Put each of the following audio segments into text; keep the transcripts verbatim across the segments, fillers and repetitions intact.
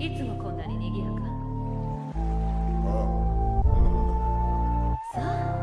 いつもこんなに賑やか。さあ。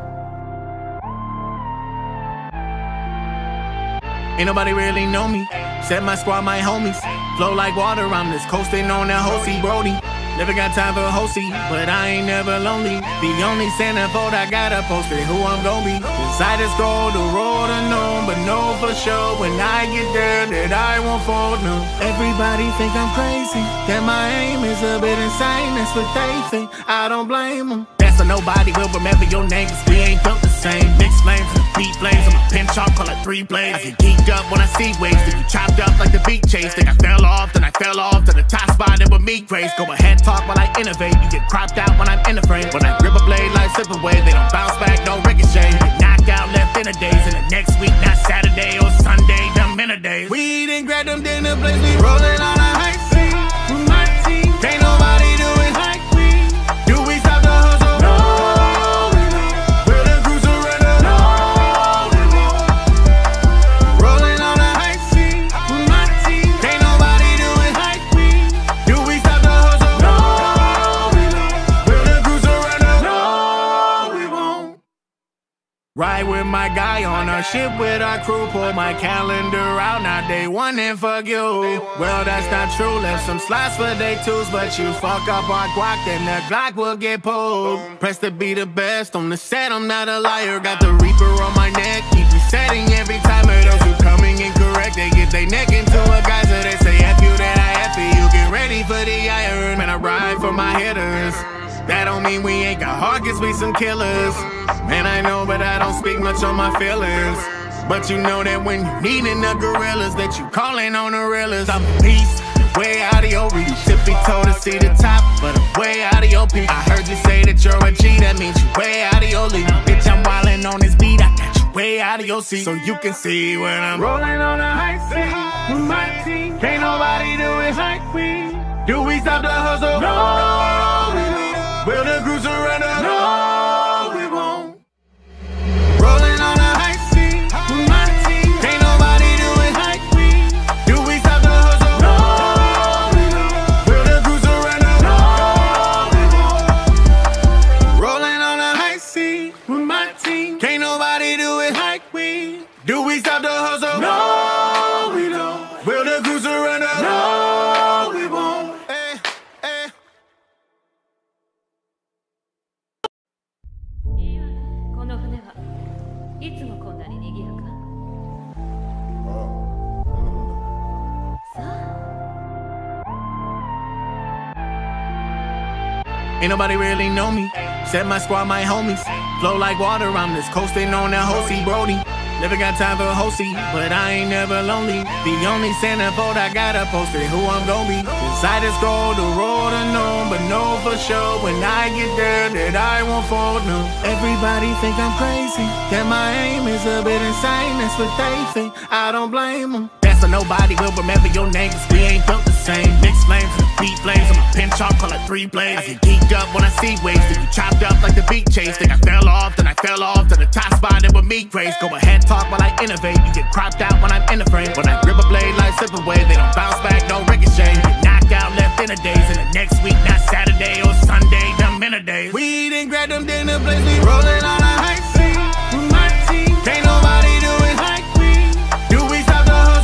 Ain't nobody really know me. Said my squad, my homies. Flow like water, I'm just coasting on that Hosey Brody. Never got time for Hosey, but I ain't never lonely. The only centerfold I gotta post it, who I'm gon' be. Inside this gold, the road unknown, but know for sure when I get there that I won't fold, no. Everybody think I'm crazy, that my aim is a bit insane. That's what they think, I don't blame them. That's so nobody will remember your name, cause we ain't built the same. Mixed flames and beat flames, I'm a pin chalk, call it three blades. I get geeked up when I see waves, think you chopped up like the beat chase. Think I fell off, then I fell off to the top spot and with me grace. Go ahead, talk while I innovate, you get cropped out when I'm in the frame. When I grip a blade like slip away, they don't bounce back, no ricochet. Get knocked out, left in a daze, and the next week, not Saturday or Sunday, them in a days. We didn't grab them dinner plates, we rolling on a high scene. With my team, can't nobody do it like we. Do we stop the hustle? No, we don't. We're the cruiser runner. No, we won't. Rolling on a high scene. With my team, can't nobody do it like we. Do we stop the hustle? No, we don't. We're the cruiser runner. No, we won't. Ride with my guy on our ship with our crew. Pull my calendar out, now day one and fuck you. Well, that's not true. Left some slots for day twos, but you fuck up our guac, then the Glock will get pulled. Press to be the best on the set, I'm not a liar. Got the Reaper on my neck, keep resetting every time. Of those who coming incorrect, they get their neck into a geyser. They say F you, that I F you. Get ready for the iron. Man, I ride for my hitters. That don't mean we ain't got heart, cause we some killers. Man, I know, but I don't speak much on my feelings. But you know that when you needin' the gorillas, that you callin' on the realers. I'm a beast, way out of your reach. Tippy toe to see the top, but I'm way out of your peak. I heard you say that you're a G, that means you way out of your league. Bitch, I'm wildin' on this beat, I got you way out of your seat. So you can see when I'm rolling on a high seat with my team. Can't nobody do it like we. Do we stop the hustle? No, we don't. Will the cruiser runner? No, we won't. Rolling on a high seat with my team. Can't nobody do it like we. Do we stop the hustle? No, we don't. Will the cruiser runner? No, we won't. Rolling on a high seat with my team. Can't nobody do it like we. Do we stop the hustle? No, we don't. Will the cruiser runner? No, we won't. Eh, eh. いいわね、この船はいつもこんなに賑やか。さあ。 Ain't nobody really know me. Said my squad, my homies. Flow like water, I'm just coasting on that Hosey Brody. Never got time for Hosey, but I ain't never lonely. The only centerfold I gotta post it, who I'm gon' be. Inside this gold, the road unknown, but know for sure when I get there that I won't fold, no. Everybody think I'm crazy, that my aim is a bit insane. That's what they think, I don't blame them. So nobody will remember your name, cause we ain't built the same. Mixed flames and beat flames, I'm a pin chalk, call it three blades. I get geeked up when I see waves, think you chopped up like the beat chase. Think I fell off, then I fell off to the top spot and with me grace. Go ahead, talk while I innovate, you get cropped out when I'm in the frame. When I grip a blade like slip away, they don't bounce back, no ricochet. Get knocked out, left in a daze, and the next week, not Saturday or Sunday, them in a days. We didn't grab them dinner plates, we rolling on a high seat with my team. Can't nobody do it like we. Do we stop the hustle?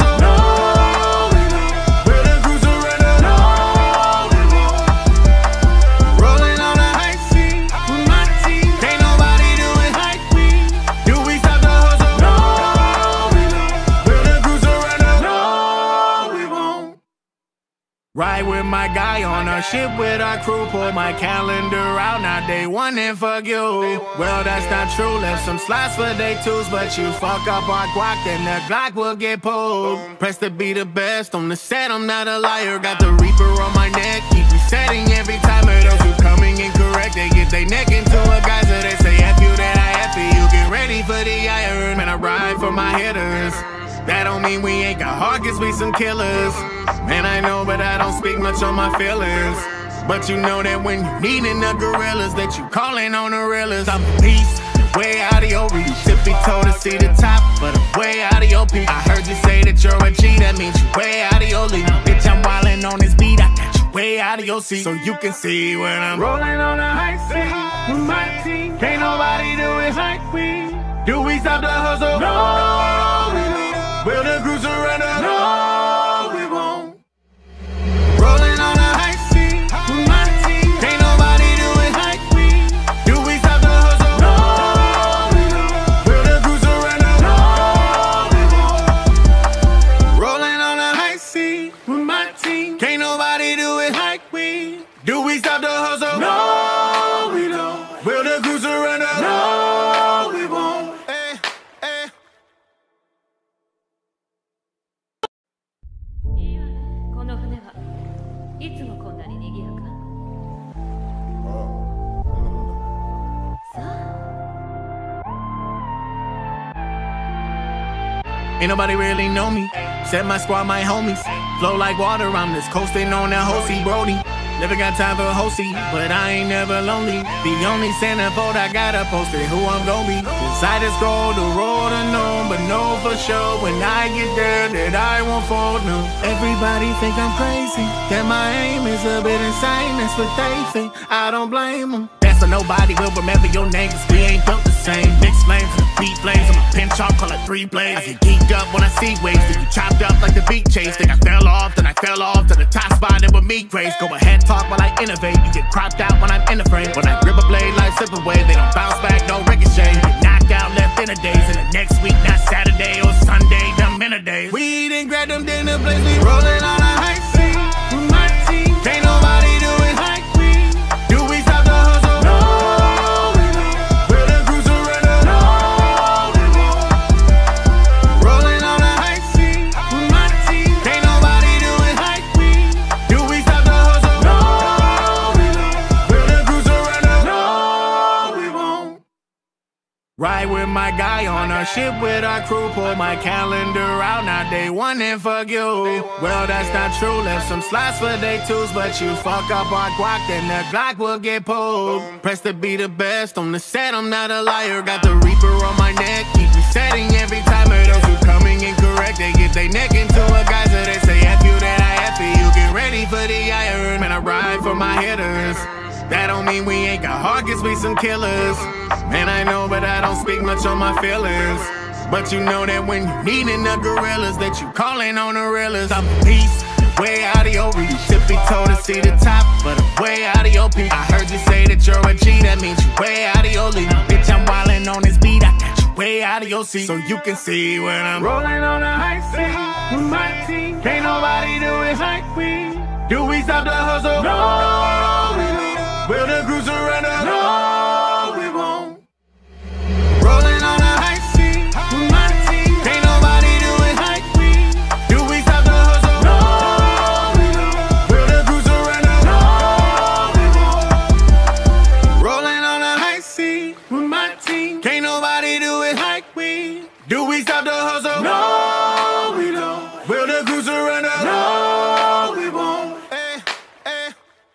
Ride with my guy on our ship with our crew. Pull my calendar out, now day one and fuck you. Well, that's not true. Left some slots for day twos, but you fuck up our guac, then the Glock will get pulled. Press to be the best on the set, I'm not a liar. Got the Reaper on my neck, keep resetting every time. Of those who coming incorrect, they get their neck into a geyser. They say F you, that I F you. Get ready for the iron. Man, I ride for my hitters. That don't mean we ain't got heart, cause we some killers. Man, I know, but I don't speak much on my feelings. But you know that when you needin' the gorillas, that you callin' on the realers. I'm a beast, way out of your reach. Tippy toe to see the top, but I'm way out of your peak. I heard you say that you're a G, that means you way out of your league. Bitch, I'm wildin' on this beat, I got you way way out of your seat so you can see when I'm rolling on a high seat with my team. Can't nobody do it like we. Do we stop the hustle? No, we don't. Will the crew surrender? No, we won't. Rolling on a high seat with my team. Can't nobody do it like we. Do we stop the hustle? No, we don't. Will the crew surrender? No, we won't. Rolling on a high seat with my team. Can't nobody do it like we. Do we stop the hustle? No, we don't. Will the crew surrender? No, we won't. Eh, eh. いいわね、この船はいつもこんなに賑やか。さあ。 Ain't nobody really know me. Said my squad, my homies. Flow like water, I'm just coasting on that Hosey Brody. Never got time for Hosey, but I ain't never lonely. The only centerfold I gotta post it, who I'm gon' be. Decide to scroll the road unknown, but know for sure when I get there that I won't fold, no. Everybody think I'm crazy, that my aim is a bit insane. That's what they think, I don't blame them. That's so nobody will remember your name, cause we ain't built the same. Mixed flames and the beat flames, I'm a pinch off, call it three blades. I get geeked up when I see waves, then you chopped up like the beat chase. Think I fell off, then I fell off to the top spot and with me grace. Go ahead, talk while I innovate, you get cropped out when I'm in the frame. When I grip a blade like slip away, they don't bounce back, no ricochet. Get knocked out, left in a daze, and the next week, not Saturday or Sunday, them in a days. We didn't grab them dinner plates, we rolling on a high seat with my team. Can't nobody do it like we. Do we stop the hustle? No, we don't. Will the crew surrender? No, we won't. Rolling on a high seat with my team. Can't nobody do it like we. Do we stop the hustle? No, we don't. Will the crew surrender? No, we won't. Ride with my guy on our ship with our crew. Pull my calendar out, now day one and fuck you. Well, that's not true, left some slots for day twos. But you fuck up our guac, then the Glock will get pulled. Press to be the best on the set, I'm not a liar. Got the Reaper on my neck, keep resetting every time. Of those who coming incorrect, they get their neck into a geyser. They say F you, that I F you. Get ready for the iron, man, I ride for my hitters. That don't mean we ain't got heart, cause we some killers. Man, I know, but I don't speak much on my feelings. But you know that when you needin' the gorillas, that you callin' on the realers. I'm a beast, way out of your reach. Tippy toe to see the top, but I'm way out of your peak. I heard you say that you're a G, that means you way out of your league. Bitch, I'm wildin' on this beat, I got you way out of your seat so you can see when I'm rolling on a high seat with my team. Can't nobody do it like we. Do we stop the hustle? No, we don't. Will the crew surrender? No, we won't. Rolling on a high seat with my team. Can't nobody do it like we. Do we stop the hustle? No, we don't. Will the crew surrender? No, we won't. Rolling on a high seat with my team. Can't nobody do it like we. Do we stop the hustle? No, we don't. Will the crew surrender? No, we won't. Eh, eh.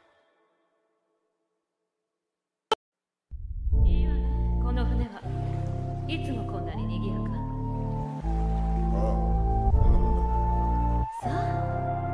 いいわね、この船はいつもこんなに賑やか。さあ。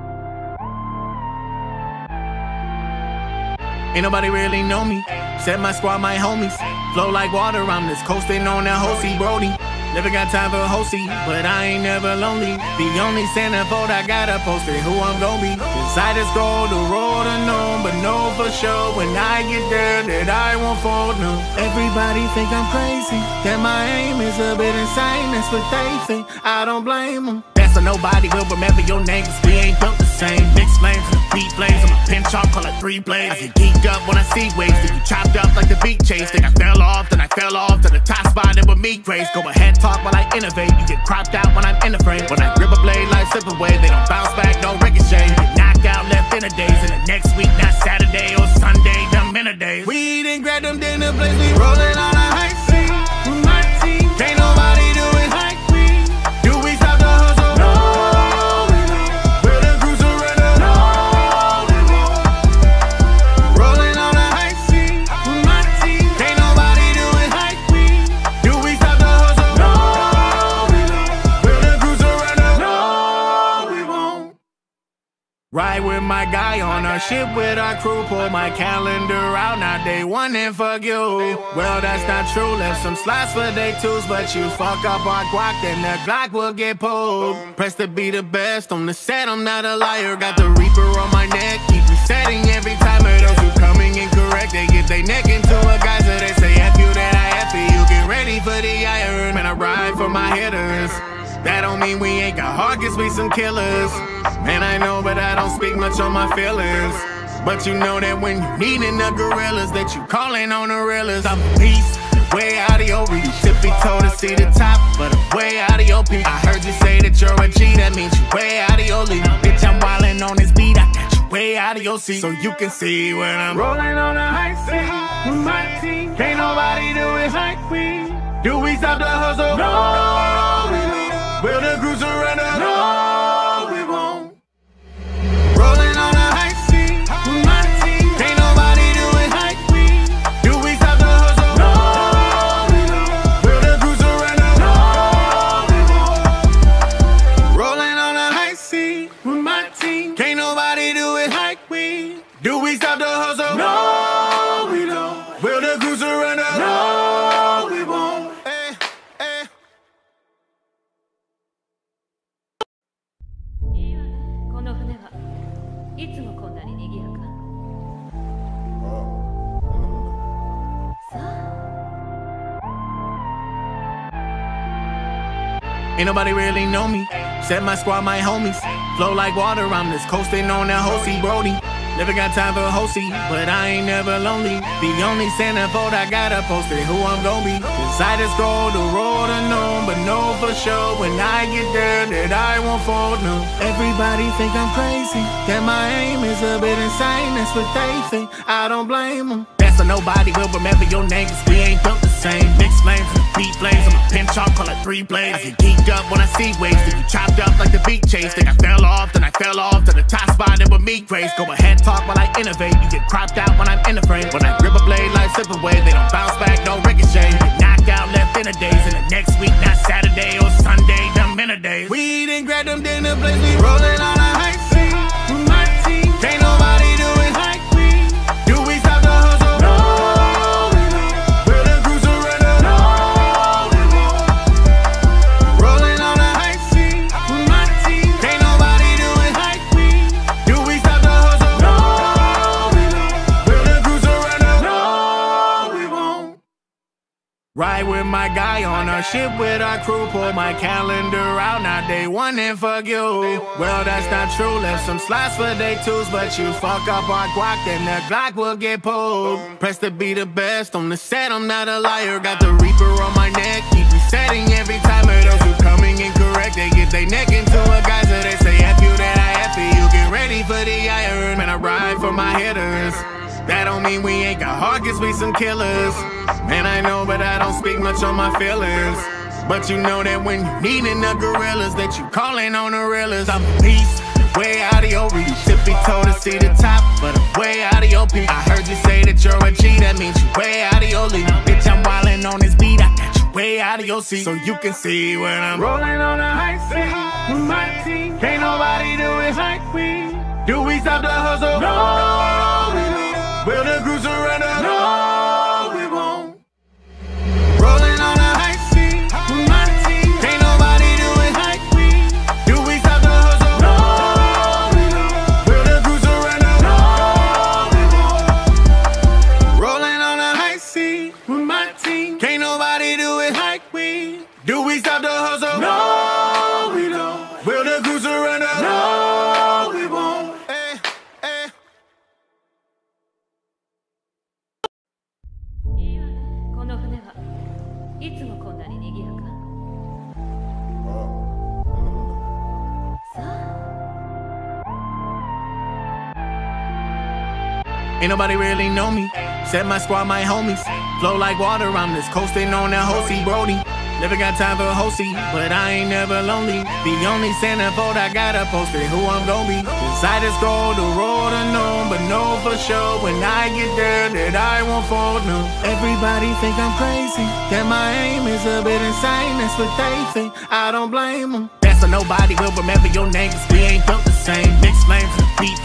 Ain't nobody really know me. Said my squad, my homies. Flow like water, I'm just coasting on that Hosey Brody. Never got time for Hosey, but I ain't never lonely. The only centerfold I gotta post it, who I'm gon' be. Decide to scroll the road unknown, but know for sure when I get there that I won't fold, no. Everybody think I'm crazy, that my aim is a bit insane. That's what they think, I don't blame them. That's so nobody will remember your name, cause we ain't built the same. Mixed flames and the beat flames, I'm a pinch off, call it three blades. I get geeked up when I see waves, then you chopped up like the beat chase. Think I fell off, then I fell off to the top spot and with me grace. Go ahead, talk while I innovate, you get cropped out when I'm in the frame. When I grip a blade like slip away, they don't bounce back, no ricochet. Get knocked out, left in a daze, and the next week, not Saturday or Sunday, them in a days. We didn't grab them dinner plates, we rolling on a high seat with my team. Can't nobody do it like we. Do we stop the hustle? No, we don't. Will the crew surrender? No, we won't. Rolling on a high seat with my team. Can't nobody do it like we. Do we stop the hustle? No, we don't. Will the crew surrender? No, we won't. Ride with my guy on our ship with our crew. Pull my calendar out, now day one and fuck you. Well, that's not true, left some slots for day twos. But you fuck up our guac, then the Glock will get pulled. Press to be the best on the set, I'm not a liar. Got the Reaper on my neck, keep resetting every time. Of those who coming incorrect, they get they neck into a geyser. They say F you, that I F you. Get ready for the iron, man, I ride for my hitters. That don't mean we ain't got heart, cause we some killers. Man, I know, but I don't speak much on my feelings. But you know that when you needin' the gorillas, that you callin' on the realers. I'm a beast, way out of your reach. Tippy toe to see the top, but I'm way out of your peak. I heard you say that you're a G, that means you way out of your league. Bitch, I'm wildin' on this beat, I got you way out of your seat. So you can see when I'm rolling on a high seat with my team. Can't nobody do it like we. Do we stop the hustle? No, we don't. Will the crew surrender? No, we won't. Rolling on a high seat with my team. Can't nobody do it like we. Do we stop the hustle? No, we don't. Will the crew surrender? No, we won't. Rolling on a high seat with my team. Can't nobody do it like we. Do we stop the hustle? No, we don't. Will the crew surrender? No, we won't. Ain't nobody really know me, said my squad, my homies. Flow like water, I'm just coasting on that Hosey Brody. Never got time for Hosey, but I ain't never lonely. The only centerfold I gotta post it, who I'm gon' be. Inside is gold, the road unknown, but know for sure when I get there that I won't fold, no. Everybody think I'm crazy, that my aim is a bit insane. That's what they think, I don't blame them. That's so nobody will remember your name, cause we ain't built the same. Mixed flames and beat flames, I'm a pinch off, call it three blades. I get geeked up when I see waves, then you chopped up like the beat chase. Think I fell off, then I fell off to the top spot and with me craze. Go ahead, talk while I innovate, you get cropped out when I'm in the frame. When I grip a blade like slip away, they don't bounce back, no ricochet. Get knocked out, left in a days, and the next week, not Saturday or Sunday, them in a days. We didn't grab them dinner plates, we rolling on a high seat with my team. Can't nobody do it like we. Do we stop the hustle? No, we don't. Will the crew surrender? No, we won't. Rolling on a high seat with my team. Can't nobody do it like we. Do we stop the hustle? No, we don't. Will the crew surrender? No, we won't. Ride with my guy on our ship with our crew. Pull my calendar out, now day one and fuck you. Well, that's not true, left some slots for day twos. But you fuck up our guac, then the Glock will get pulled. Press to be the best on the set, I'm not a liar. Got the Reaper on my neck, keep resetting every time. Of those who coming incorrect, they get they neck into a geyser. They say F you, that I F you. Get ready for the iron, man, I ride for my hitters. That don't mean we ain't got heart, cause we some killers. Man, I know, but I don't speak much on my feelings. But you know that when you needin' the gorillas, that you callin' on the realers. I'm a beast, way out of your reach. Tippy toe to see the top, but I'm way out of your peak. I heard you say that you're a G, that means you way out of your league. Bitch, I'm wildin' on this beat, I got you way out of your seat. So you can see when I'm rolling on a high seat with my team. Can't nobody do it like we. Do we stop the hustle? No, we don't. Will the crew surrender? No, we won't. Rolling on a high seat with my team. Can't nobody do it like we. Do we stop the hustle? No, we don't. Will the crew surrender? No, we won't. Rolling on a high seat with my team. Can't nobody do it like we. Do we stop the hustle? No, we don't. Will the crew surrender? No, we won't. Eh, eh. いいわね、この船はいつもこんなに賑やか。さあ。 Ain't nobody really know me, said my squad, my homies. Flow like water, I'm just coasting on that Hosey Brody. Never got time for Hosey, but I ain't never lonely. The only centerfold I gotta post it, who I'm gon' be. Inside is gold, the road unknown, but know for sure when I get there that I won't fold, no. Everybody think I'm crazy, that my aim is a bit insane. That's what they think, I don't blame them. That's so nobody will remember your name, cause we ain't built the same. Mixed flames and beat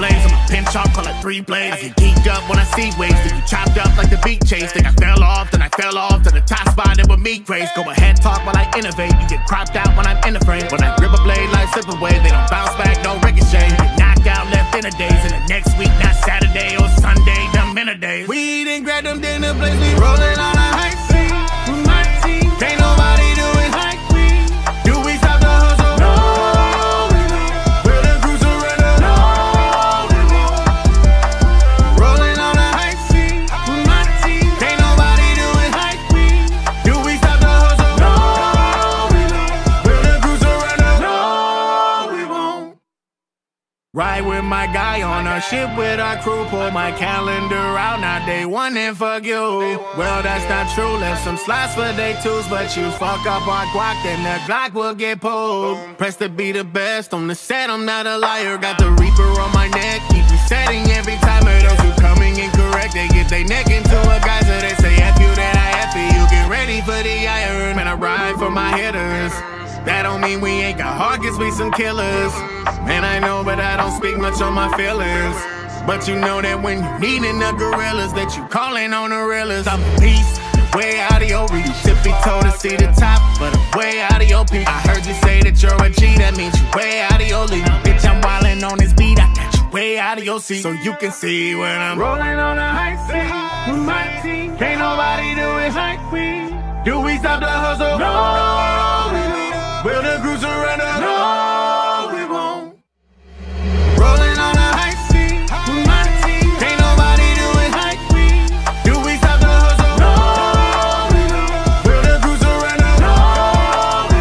three blades. I get geeked up when I see waves, then you chopped up like the beat chase. Think I fell off, then I fell off to the top spot and with me grace. Go ahead, talk while I innovate. You get cropped out when I'm in the frame. When I grip a blade like slip away, they don't bounce back, no ricochet. You get knocked out, left in a daze, and the next week, not Saturday or Sunday, them in a days. We didn't grab them dinner plates, we rolling on a high seat with my team. Can't nobody do it like we do. We stop the hustle? No, we don't. We're the cruiser runner? No, we won't. Rolling on a high seat with my team. Can't nobody do it like we do. We stop the hustle? No, we don't. We're the cruiser runner? No, we won't. Ride with my guy on a ship with our crew. Pull my calendar out, now day one and fuck you. Well, that's not true. Left some slots for day twos, but you fuck up our guac, then the Glock will get pulled. Press to be the best on the set, I'm not a liar. Got the Reaper on my neck, keep resetting every time. Of those who coming incorrect, they get their neck into a geyser. They say F you, that I F you. Get ready for the iron. Man, I ride for my hitters. That don't mean we ain't got heart, cause we some killers. Man, I know, but I don't speak much on my feelings. But you know that when you needin' the gorillas, that you callin' on the realers. I'm a beast, way out of your reach. Tippy toe to see the top, but I'm way out of your peak. I heard you say that you're a G, that means you way out of your league. Bitch, I'm wildin' on this beat, I got you way out of your seat. So you can see when I'm rolling on a high seat with my team. Can't nobody do it like we do. We stop the hustle? No, we don't. Will the cruiser runner? No, we won't. Rolling on a high seat with my team. Can't nobody do it like we do. We stop the hustle? No, we don't. Will the cruiser runner? No, we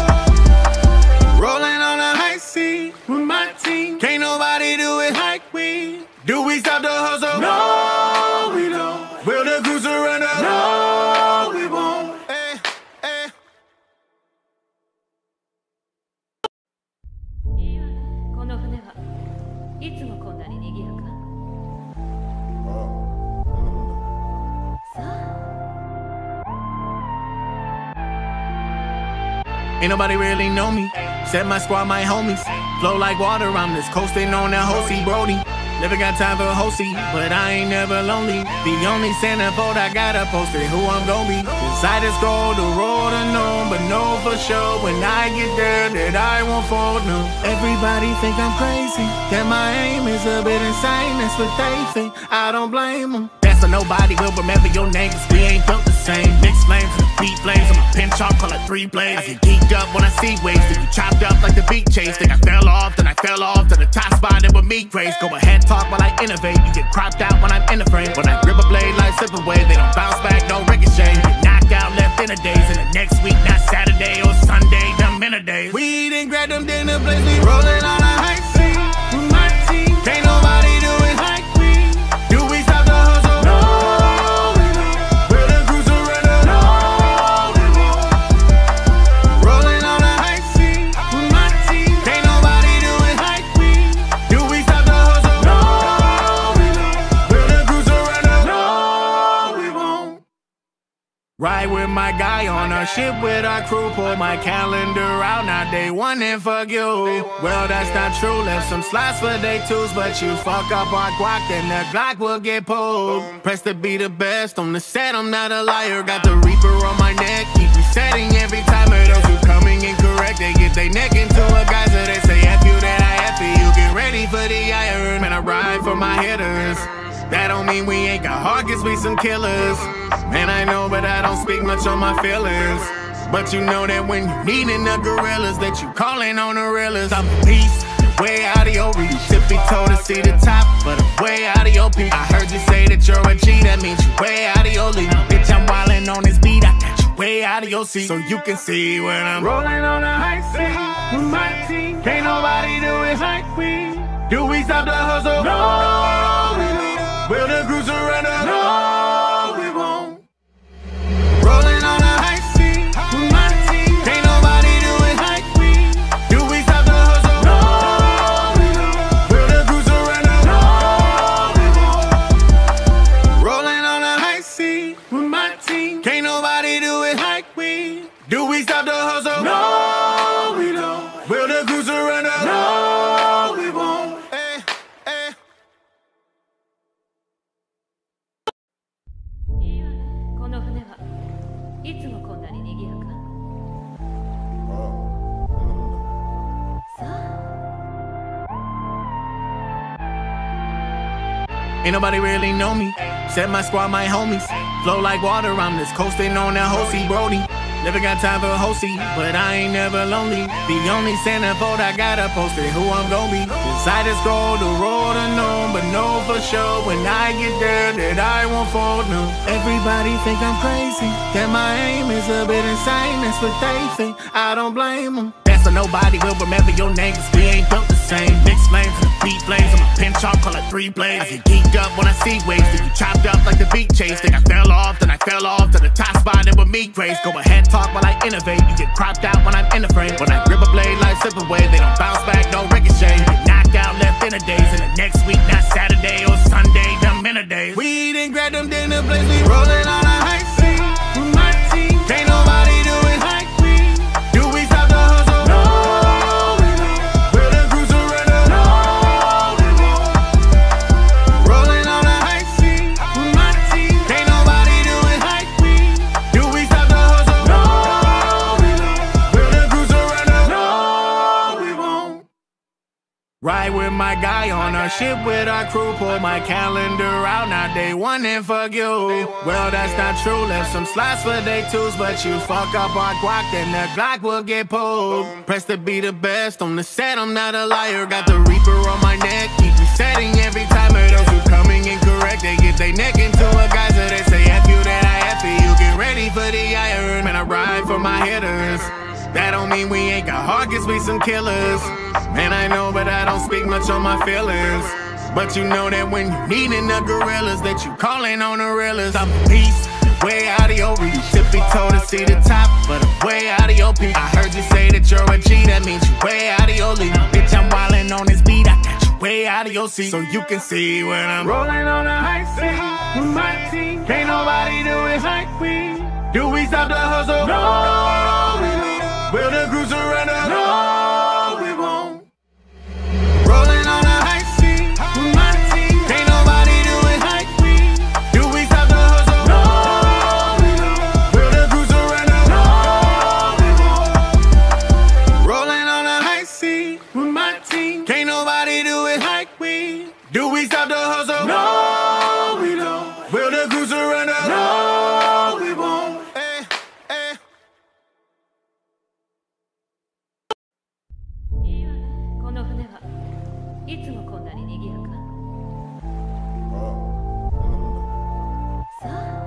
won't. Rolling on a high seat with my team. Can't nobody do it like we do. We stop the hustle? No, we don't. Will the cruiser runner? No, we won't. Eh, eh. いいわね、この船はいつもこんなに賑やか。さあ。 Ain't nobody really know me. Said my squad, my homies. Flow like water, I'm just coasting on that Hosey Brody. Never got time for Hosey, but I ain't never lonely. The only centerfold I gotta post it, who I'm gon' be. Cause I just go the road unknown, but know for sure when I get there that I won't fall, no. Everybody think I'm crazy, that my aim is a bit insane. That's what they think, I don't blame them. That's so nobody will remember your name, cause we ain't built the same. Mixed flames and the beat flames, I'm a pin chalk, call it three blades. I get geeked up when I see waves, then you chopped up like the beat chase. Think I fell off, then I fell off to the top spot and with me grace. Go ahead, talk while I innovate. You get cropped out when I'm in the frame. When I grip a blade like slip away, they don't bounce back, no ricochet. You get knocked out, left in a daze, and the next week, not Saturday or Sunday, them in a days. We didn't grab them dinner plates, we rolling on a high seat with my team. Can't nobody do it like we do. We stop the hustle? No, we don't. We're the cruiser runner? No, we won't. Rolling on a high seat with my team. Can't nobody do it like we do. We stop the hustle? No, we don't. We're the cruiser runner? No, we won't. Ride with my guy on a ship with our crew. Pull my calendar out, now day one and fuck you. Well, that's not true. Left some slots for day twos, but you fuck up our guac, then the Glock will get pulled. Press to be the best on the set, I'm not a liar. Got the Reaper on my neck, keep resetting every time. Of those who coming incorrect, they get their neck into a geyser. They say F you, that I F you. Get ready for the iron. Man, I ride for my hitters. That don't mean we ain't got heart, cause we some killers. Man, I know, but I don't speak much on my feelings. But you know that when you needin' the gorillas, that you callin' on the realers. I'm a beast, way out of your reach. Tippy toe to see the top, but I'm way out of your peak. I heard you say that you're a G, that means you way out of your league. Bitch, I'm wildin' on this beat, I got you way out of your seat. So you can see when I'm rolling on a high seat with my team. Can't nobody do it like we do. We stop the hustle? No, we don't. Will the cruiser runner? No, we won't. Rolling on a high seat with my team. Can't nobody do it like we do. We stop the hustle? No, we don't. Will the cruiser runner? No, we won't. Rolling on a high seat with my team. Can't nobody do it like we do. We stop the hustle? No, we don't. Will the cruiser runner? No, we won't. Eh, eh. Ain't nobody really know me. Said my squad, my homies. Flow like water, I'm just coasting on that Hosey Brody. Never got time for Hosey, but I ain't never lonely. The only centerfold I gotta post it, who I'm gon' be. Decide to scroll the road unknown, but know for sure when I get there that I won't fold, no. Everybody think I'm crazy, that my aim is a bit insane. That's what they think, I don't blame them. That's so nobody will remember your name, cause we ain't built the same. Mixed flames and beat flames, I'm a pinch off, call it three blades. I get geeked up when I see waves, then you chopped up like the beat chase. Think I fell off, then I fell off to the top spot and with me grace. Go ahead, talk while I innovate. You get cropped out when I'm in the frame. When I grip a blade like slip away, they don't bounce back, no ricochet. Get knocked out, left in a days, and the next week, not Saturday or Sunday, them in a days. We didn't grab them dinner plates, we rolling on a high seat with my team. Can't nobody do it like we do. We stop the hustle? No, we don't. We're the cruiser runner? No, we won't. Rolling on a high seat with my team. Can't nobody do it like we do. We stop the hustle? No, we don't. We're the cruiser runner? No, we won't. Ride with my guy on our ship with our crew. Pull my calendar out, now day one and fuck you. Well, that's not true, left some slots for day twos, but you fuck up our guac, then the Glock will get pulled. Press to be the best on the set, I'm not a liar. Got the Reaper on my neck, keep resetting every time. Of those who coming incorrect, they get they neck into a geyser. They say F you, that I F you. Get ready for the iron, man, I ride for my hitters. That don't mean we ain't got heart, cause we some killers. Man, I know, but I don't speak much on my feelings. But you know that when you needin' the gorillas, that you callin' on the realest. I'm a beast, way out of your reach. Tippy toe to see the top, but I'm way out of your peak. I heard you say that you're a G, that means you way out of your league. Bitch, I'm wildin' on this beat, I got you way out of your seat. So you can see when I'm rolling on a high seat with my team. Can't nobody do it like we do. We stop the hustle? No, we don't. We're the cruiser runner? No, we won't. Rolling on a high seat with my team. Can't nobody do it like we do. We stop the hustle? No, we don't. We're the cruiser runner? No, we won't. Rolling on a high seat with my team. Can't nobody do it like we do. We stop the hustle? No, we don't. We're the cruiser runner? No, we won't. Eh, eh. いいわね、この船はいつもこんなに賑やか。さあ。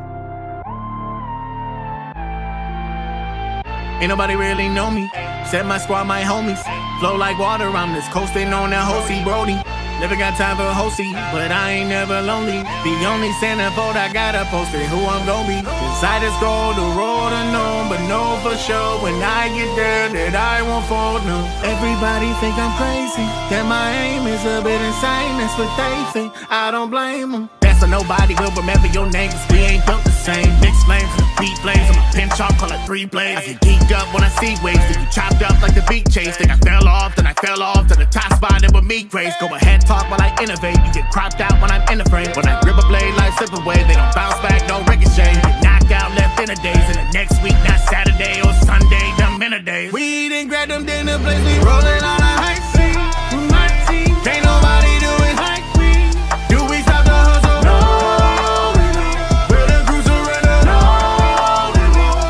Ain't nobody really know me. Said my squad, my homies. Flow like water, I'm just coasting on that Hosey Brody. Never got time for Hosey, but I ain't never lonely. The only centerfold I gotta post it, who I'm gon' be. Decide to scroll the road unknown, but know for sure when I get there that I won't fold, no. Everybody think I'm crazy, that my aim is a bit insane. That's what they think, I don't blame them. That's so nobody will remember your name, cause we ain't built the same. Mixed flames and beat flames, I'm a pinch off, call it three blades. I get geeked up when I see waves, then you chopped up like the beat chase. Think I fell off, then I fell off to the top spot and with me grace. Go ahead, talk while I innovate. You get cropped out when I'm in the frame. When I grip a blade like slip away, they don't bounce back, no ricochet. Get knocked out, left in a days, and the next week, not Saturday or Sunday, them in a days. We didn't grab them dinner plates, we rolling on a high seat with my team. Can't nobody do it like we do. We stop the hustle? No, we don't. We're the cruiser runner? No, we won't.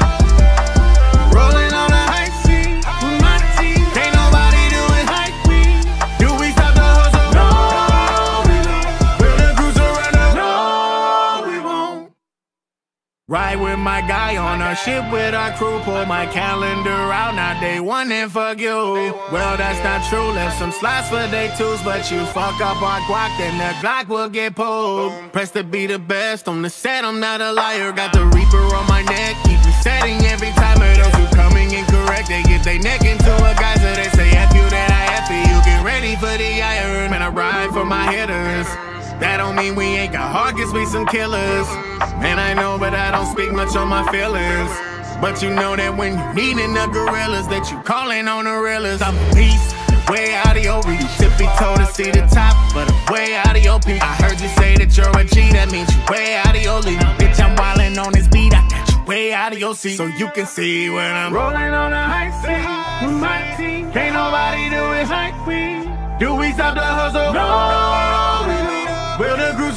Rolling on a high seat with my team. Can't nobody do it like we do. We stop the hustle? No, we don't. We're the cruiser runner? No, we won't. Ride with my guy on our ship with our crew. Pull my calendar out, now day one and fuck you. Well, that's not true, left some slots for day twos, but you fuck up our guac, then the Glock will get pulled. Press to be the best on the set, I'm not a liar. Got the Reaper on my neck, keep resetting every time. Of those who coming incorrect, they get they neck into a geyser. They say F you, that I F you. Get ready for the iron, man, I ride for my hitters. That don't mean we ain't got heart, cause we some killers. Man, I know, but I don't speak much on my feelings. But you know that when you needin' the gorillas, that you callin' on the realest. I'm a beast, way out of your reach. Tippy toe to see the top, but I'm way out of your peak. I heard you say that you're a G, that means you way out of your league. Bitch, I'm wildin' on this beat, I got you way out of your seat. So you can see when I'm rolling on a high seat with my team. Can't nobody do it like we do. We stop the hustle? No, we don't. We're the group.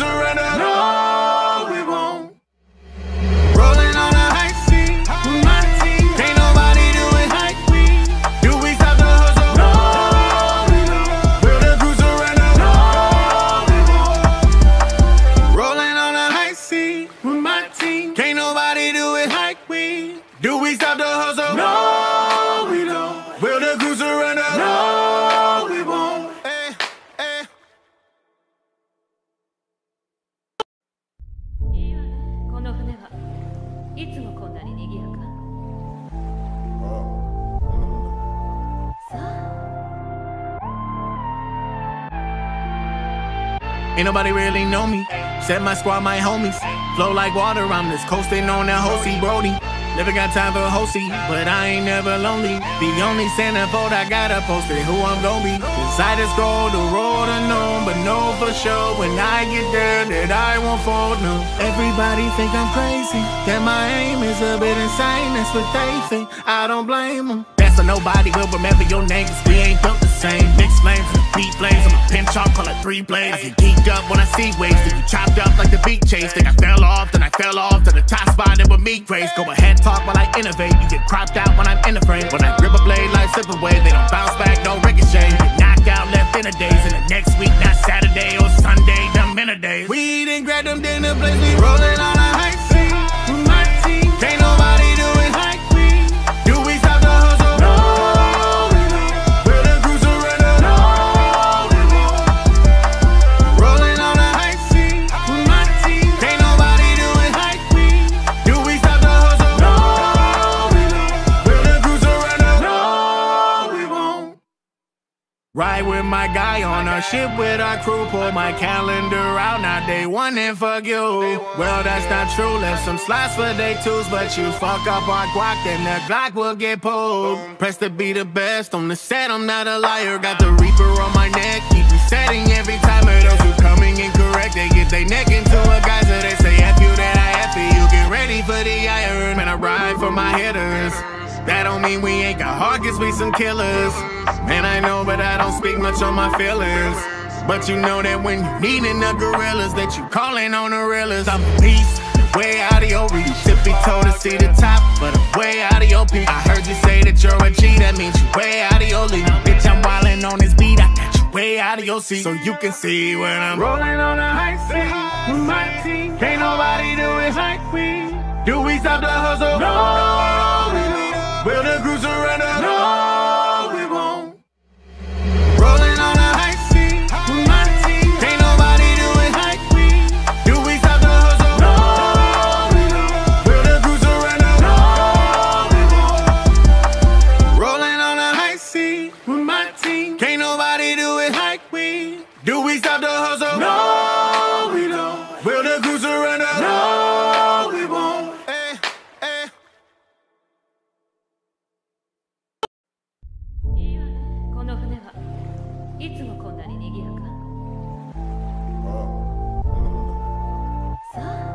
Ain't nobody really know me. Said my squad, my homies. Flow like water, I'm just coasting on that Hosey Brody. Never got time for Hosey, but I ain't never lonely. The only centerfold I gotta post it, who I'm gon' be. Cause I just scroll the road unknown, but know for sure when I get there that I won't fold, no. Everybody think I'm crazy, that my aim is a bit insane. That's what they think, I don't blame them. That's so nobody will remember your name, cause we ain't built the same. Mixed flames and beat flames, I'm a pinch off, call it three blades. I get geeked up when I see waves, then you chopped up like the beat chase. Think I fell off, then I fell off to the top spot and with me grace. Go ahead, talk while I innovate, you get cropped out when I'm in the frame. When I grip a blade like slip away, they don't bounce back, no ricochet. Get knocked out, left in a days, and the next week, not Saturday or Sunday, them in a days. We didn't grab them dinner plates, we rolling on a high seat. With my team, can't nobody do it like we. Do we stop the hustle? No, we don't. We're the cruiser runner? No, we won't. Rolling on a high seat. With my team, can't nobody do it like we. Do we stop the hustle? No, we don't. We're the cruiser runner? No, we won't. Ride with my guy on our ship with our crew. Pull my calendar out, now day one and fuck you. Well, that's not true, left some slots for day twos, but you fuck up our guac, then the Glock will get pulled. Press to be the best on the set, I'm not a liar. Got the Reaper on my neck, keep resetting every time. Of those who coming incorrect, they get their neck into a geyser. They say F you, that I F you, get ready for the iron. Man, I ride for my hitters. That don't mean we ain't got heart, cause we some killers. Man, I know, but I don't speak much on my feelings. But you know that when you needin' the gorillas, that you callin' on the realers. I'm a beast, way out of your reach. Tippy toe to see the top, but I'm way out of your peak. I heard you say that you're a G, that means you way out of your league. Bitch, I'm wildin' on this beat, I got you way out of your seat. So you can see when I'm rolling on a high seat with my team. Can't nobody do it like we. Do we stop the hustle? No, we don't. Will the cruiser runner? No, we won't. Rolling on a high seat with my team. Can't nobody do it like we. Do we stop the hustle? No, we don't. Will the cruiser runner? No, we won't. Rolling on a high seat with my team. Can't nobody do it like we. Do we stop the hustle? No, we don't. Will the cruiser runner? No, we won't. Eh, eh. いいわね、この船はいつもこんなに賑やか。さあ。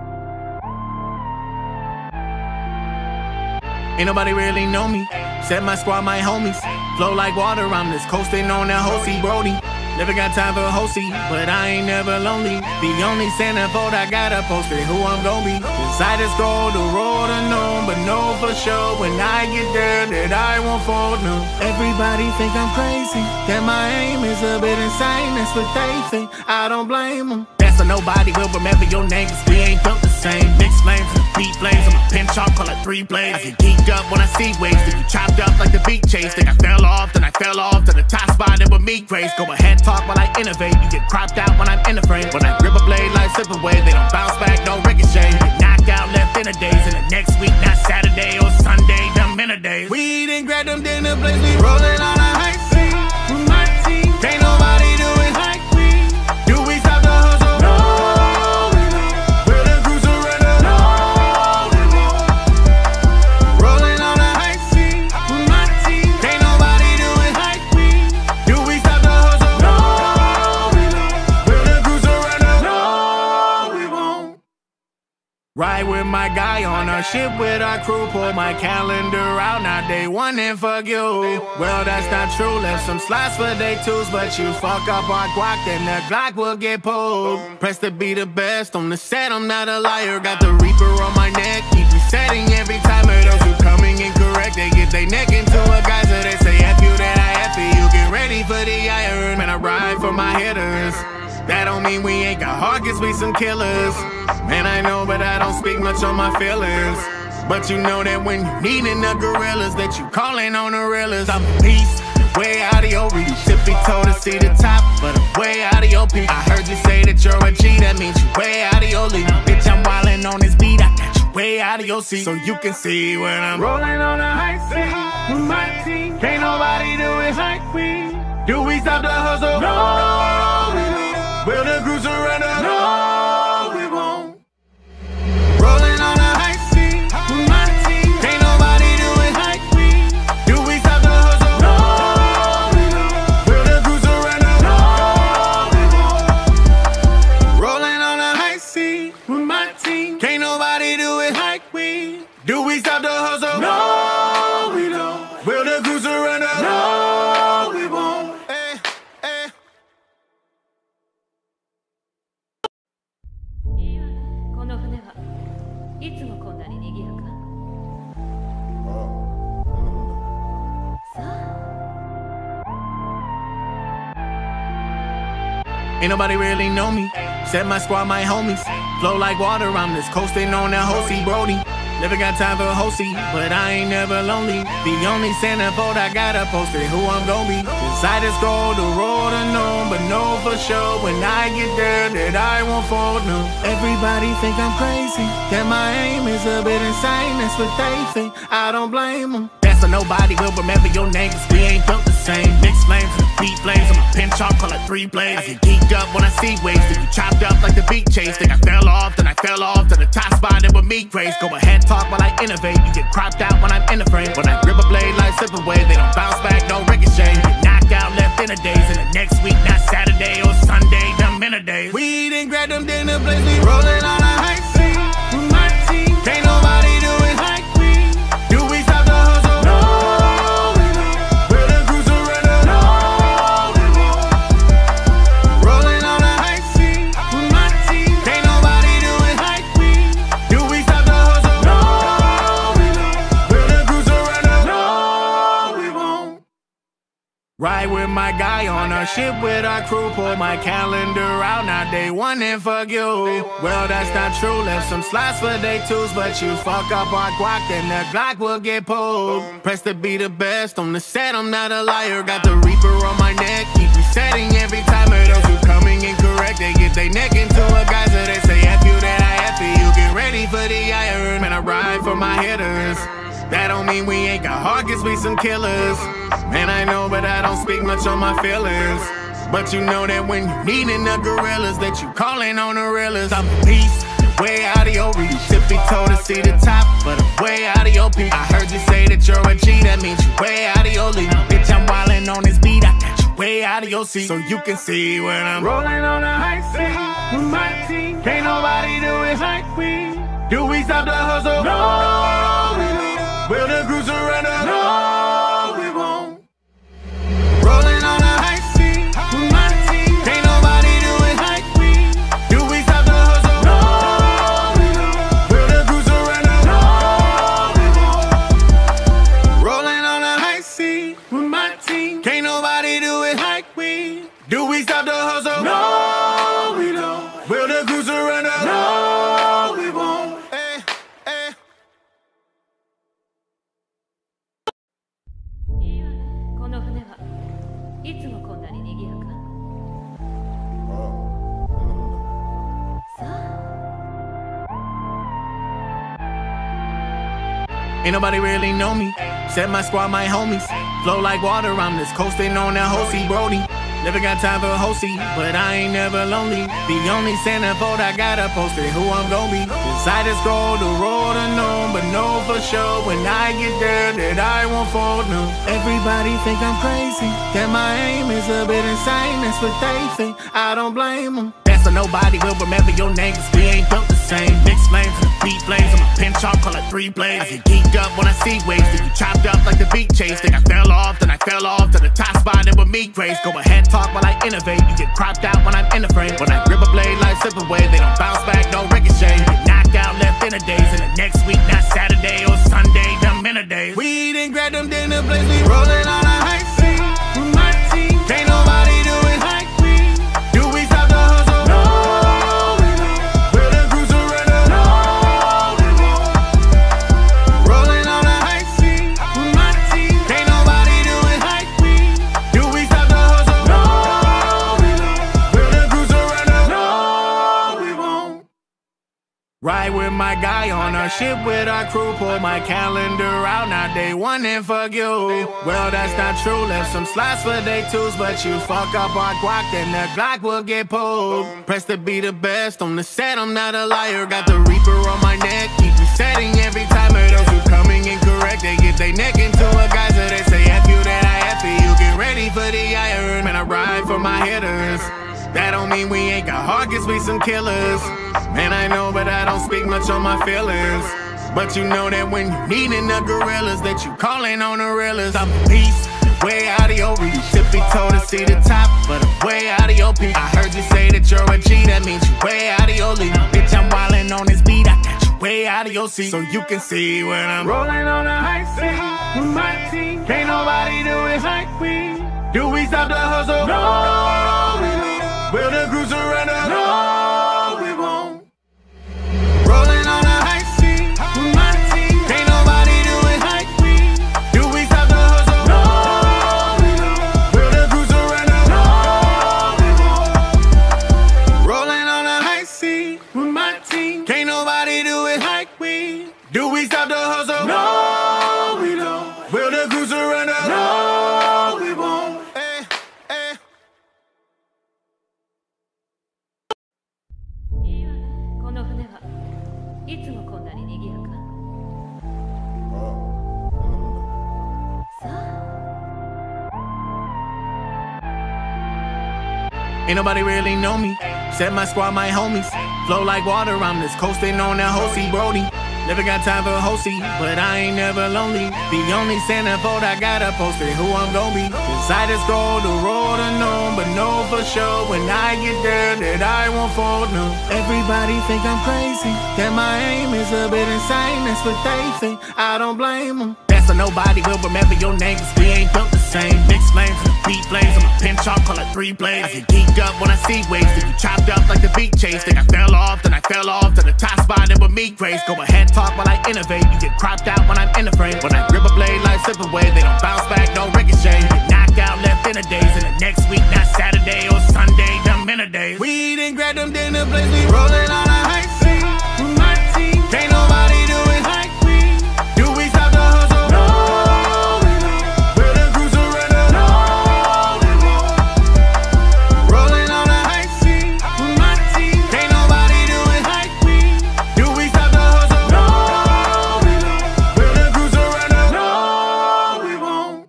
Ain't nobody really know me. Said my squad, my homies. Flow like water, I'm just coasting on that Hosey Brody. Never got time for Hosey, but I ain't never lonely. The only centerfold I gotta post it, who I'm gon' be. Cause I just scroll the road unknown, but know for sure when I get there that I won't fold, no. Everybody think I'm crazy, that my aim is a bit insane. That's what they think, I don't blame them. That's so nobody will remember your name, cause we ain't built the same. Mixed flames and beat flames, I'm a pinch off, call it three blades. I get geeked up when I see waves, then you chopped up like the beat chase. Think I fell off, then I fell off to the top spot and with me grace. Go ahead, talk while I innovate, you get cropped out when I'm in the frame. When I grip a blade like slip away, they don't bounce back, no ricochet. Get knocked out, left in a days, and the next week, not Saturday or Sunday, them in a days. We didn't grab them dinner plates, we rolling on a high seat with my team. Can't nobody do it like we. Do we stop the hustle? No, we don't. Will the cruiser runner? No, we won't. Rolling on a high seat with my team. Can't nobody do it like we. Do we stop the hustle? No, we don't. Will the cruiser runner? No, we won't. Ride with my guy on our ship with our crew. Pull my calendar out, now day one and fuck you. Well, that's not true, left some slots for day twos, but you fuck up our guac, then the Glock will get pulled. Press to be the best on the set, I'm not a liar. Got the Reaper on my neck, keep resetting every time. Of those who coming incorrect, they get their neck into a geyser. They say F you, that I F you, get ready for the iron. Man, I ride for my hitters. That don't mean we ain't got heart, cause we some killers. Man, I know, but I don't speak much on my feelings. But you know that when you needin' the gorillas, that you callin' on the realers. I'm a beast, way out of your reach. Tippy toe to see the top, but I'm way out of your peak. I heard you say that you're a G, that means you way out of your league. Bitch, I'm wildin' on this beat, I got you way out of your seat. So you can see when I'm rolling on a high seat with my team. Can't nobody do it like we. Do we stop the hustle? No, we don't. Will the Ain't nobody really know me. Said my squad, my homies. Flow like water, I'm just coasting on that Hosey Brody. Never got time for Hosey, but I ain't never lonely. The only centerfold I gotta post it, who I'm gon' be. Decide to scroll the road unknown, but know for sure when I get there that I won't fold, no. Everybody think I'm crazy, that my aim is a bit insane. That's what they think, I don't blame them. That's so nobody will remember your name, cause we ain't built the same. Mixed flames and beat flames, I'm a pin chalk, call it three blades. I get geeked up when I see waves, then you chopped up like the beat chase. Think I fell off, then I fell off to the top spot and with me craze. Go ahead, talk while I innovate, you get cropped out when I'm in the frame. When I grip a blade like slip away, they don't bounce back, no ricochet. You get knocked out, left in a daze, and the next week, not Saturday or Sunday, them in a days. We didn't grab them dinner plates, we rolling on a high scene. With my team, can't nobody do it like we. Do we stop the hustle? No, we don't. We're the cruiser runner. No, we won't. Rolling on a high scene. With my team, can't nobody do it like we. Do we stop the hustle? No, we don't. We're the cruiser runner. No, we won't. Ride with my guy on a ship with our crew. Pull my calendar out, now day one and fuck you. Well, that's not true, left some slots for day twos, but you fuck up our guac, then the Glock will get pulled. Press to be the best on the set, I'm not a liar. Got the Reaper on my neck, keep resetting every time. Of those who coming incorrect, they get their neck into a geyser. They say F you, that I F you, get ready for the iron. Man, I ride for my hitters. That don't mean we ain't got heart, cause we some killers. Man, I know, but I don't speak much on my feelings. But you know that when you needin' the gorillas, that you callin' on the realers. I'm a beast, way out of your reach. Tippy toe to see the top, but I'm way out of your peak. I heard you say that you're a G, that means you way out of your league. Bitch, I'm wildin' on this beat, I got you way out of your seat. So you can see when I'm rolling on a high seat with my team. Can't nobody do it like we. Do we stop the hustle? No, we don't. Will the cruiser runner? No, we won't. Rolling on a high seat with my team. Can't nobody do it like we. Do we stop the hustle? No, we don't. Will the cruiser runner? No, we won't. Rolling on a high seat with my team. Can't nobody do it like we. Do we stop the hustle? No, we don't. Will the cruiser runner? No, we won't. Eh, eh. いいわね、この船はいつもこんなに賑やか。さあ。 Ain't nobody really know me. Said my squad, my homies. Flow like water, I'm just coasting on that Hosey Brody. Never got time for Hosey, but I ain't never lonely. The only centerfold I gotta post it, who I'm gon' be. Decide to scroll the road unknown, but know for sure when I get there that I won't fold, no. Everybody think I'm crazy, that my aim is a bit insane. That's what they think, I don't blame them. That's so nobody will remember your name, cause we ain't built the same. Mixed flames and beat flames, I'm a pin chalk, call it three blades. I get geeked up when I see waves, then you chopped up like the beat chase. Think I fell off, then I fell off to the top spot and with me craze. Go ahead, talk while I innovate, you get cropped out when I'm in the frame. When I grip a blade like slip away, they don't bounce back, no ricochet. You get knocked out, left in a daze, and the next week, not Saturday or Sunday, them in a days. We didn't grab them dinner plates, we rolling on a high seat with my team. Can't nobody do it like we. Do we stop the hustle? No, we don't. Will the cruiser runner? No, we won't. Rolling on a high seat with my team. Can't nobody do it like we. Do we stop the hustle? No, we don't. Will the cruiser runner? No, we won't. Ride with my guy on a ship with our crew. Pull my calendar out, now day one and fuck you. Well, that's not true, left some slots for day twos, but you fuck up our guac, then the Glock will get pulled. Press to be the best on the set, I'm not a liar. Got the Reaper on my neck, keep resetting every time. Of those who coming incorrect, they get their neck into a geyser. They say F you, that I F you, get ready for the iron. Man, I ride for my hitters. That don't mean we ain't got heart, cause we some killers. Man, I know, but I don't speak much on my feelings. But you know that when you needin' the gorillas, that you callin' on the realers. I'm a beast, way out of your reach. Tippy toe to see the top, but I'm way out of your peak. I heard you say that you're a G, that means you way out of your league. Bitch, I'm wildin' on this beat, I got you way out of your seat. So you can see when I'm rolling on a high seat with my team. Can't nobody do it like we. Do we stop the hustle? No, we don't. Will the なに賑やか。さあ。 Ain't nobody really know me. Set my squad, my homies. Flow like water, I'm just coasting on that Hosey Brody. Never got time for Hosey, but I ain't never lonely. The only centerfold I gotta post it, who I'm gon' be. Cause I just go the road unknown, but know for sure when I get there that I won't fold, no. Everybody think I'm crazy, that my aim is a bit insane. That's what they think, I don't blame them. That's so nobody will remember your name, cause we ain't built the same. Mixed flames and beat flames, I'm a pinch off, call it three blades. I get geeked up when I see waves, then you chopped up like the beat chase. Think I fell off, then I fell off to the top spot and with me grace. Go ahead, talk while I innovate. You get cropped out when I'm in the frame. When I grip a blade like slip away, they don't bounce back, no ricochet. Get knocked out, left in a days, and the next week, not Saturday or Sunday, dumb in a days. We didn't grab them dinner plates, we rolling on a high seat. My team, can't nobody do it like we. Do we stop the hustle? No, we don't. We're the cruiser runner. No, we won't. Rolling on a high seat. My team, can't nobody do it like we. Do we stop the hustle? No, we don't. We're the cruiser runner. No, we won't.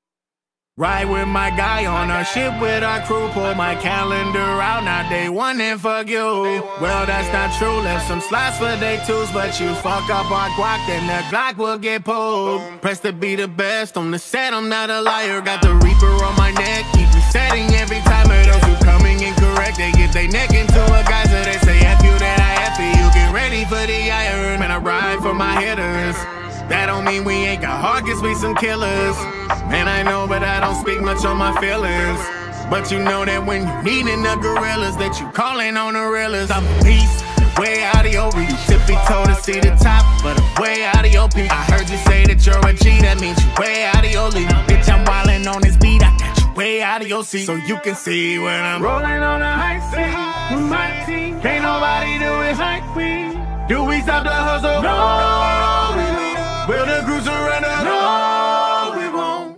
Ride with my guy on our ship with our crew. Pull my calendar out, now day one and fuck you. Well, that's not true, left some slots for day twos, but you fuck up our guac, then the Glock will get pulled. Press to be the best on the set, I'm not a liar. Got the Reaper on my neck, keep resetting every time. Of those who coming incorrect, they get they neck into a geyser. They say F you, that I F you. Get ready for the iron, man, I ride for my hitters. That don't mean we ain't got heart, cause we some killers. Man, I know, but I don't speak much on my feelings. But you know that when you needin' the gorillas, that you callin' on the realers. I'm a beast, way out of your reach. Tippy toe to see the top, but I'm way out of your peak. I heard you say that you're a G, that means you way out of your league. Bitch, I'm wildin' on this beat, I got you way out of your seat. So you can see when I'm rolling on a high seat with my team. Can't nobody do it like we. Do we stop the hustle? No, we don't. Will the cruiser runner? No, we won't.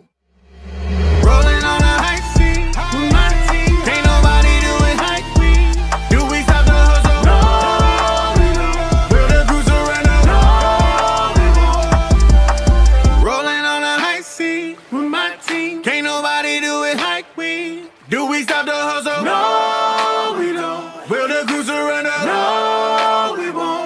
Rolling on a high seat with my team. Can't nobody do it like we. Do we stop the hustle? No, we don't. Will the cruiser runner? No, we won't. Rolling on a high seat with my team. Can't nobody do it like we. Do we stop the hustle? No, we don't. Will the cruiser runner? No, we won't.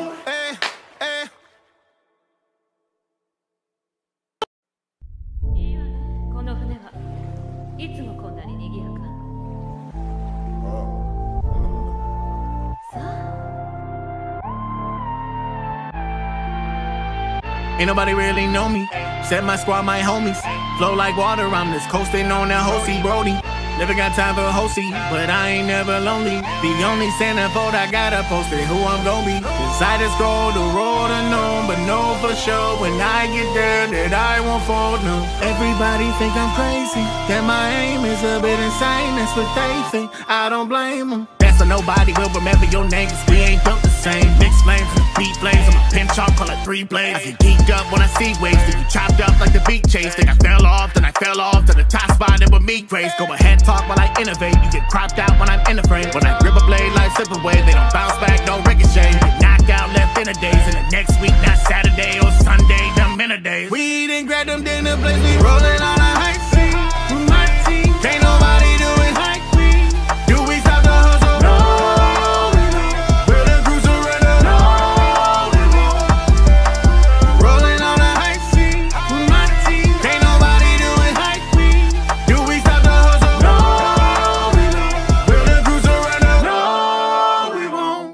Ain't nobody really know me. Set my squad, my homies. Flow like water, I'm just coasting on that Hosey Brody. Never got time for Hosey, but I ain't never lonely. The only centerfold I gotta post it, who I'm gon' be. Cause I just go the road unknown, but know for sure when I get there that I won't fold, no. Everybody think I'm crazy, that my aim is a bit insane. That's what they think, I don't blame them. That's so nobody will remember your name, cause we ain't built the same. Mixed flames and beat flames, I'm a pinch off, call it three blades. I get geeked up when I see waves, then you chopped up like the beat chase. Think I fell off, then I fell off to the top spot and with me grace. Go ahead, talk while I innovate. You get cropped out when I'm in the frame. When I grip a blade like slip away, they don't bounce back, no ricochet. Get knocked out, left in a days, and the next week, not Saturday or Sunday, dumb in a days. We didn't grab them dinner plates, we rolling on a high seat with my team. Can't nobody do it like we. Do we stop the hustle? No, we don't. We're the cruiser runner. No, we won't. Rolling on a high seat with my team. Can't nobody do it like we. Do we stop the hustle? No, we don't. We're the cruiser runner. No, we won't.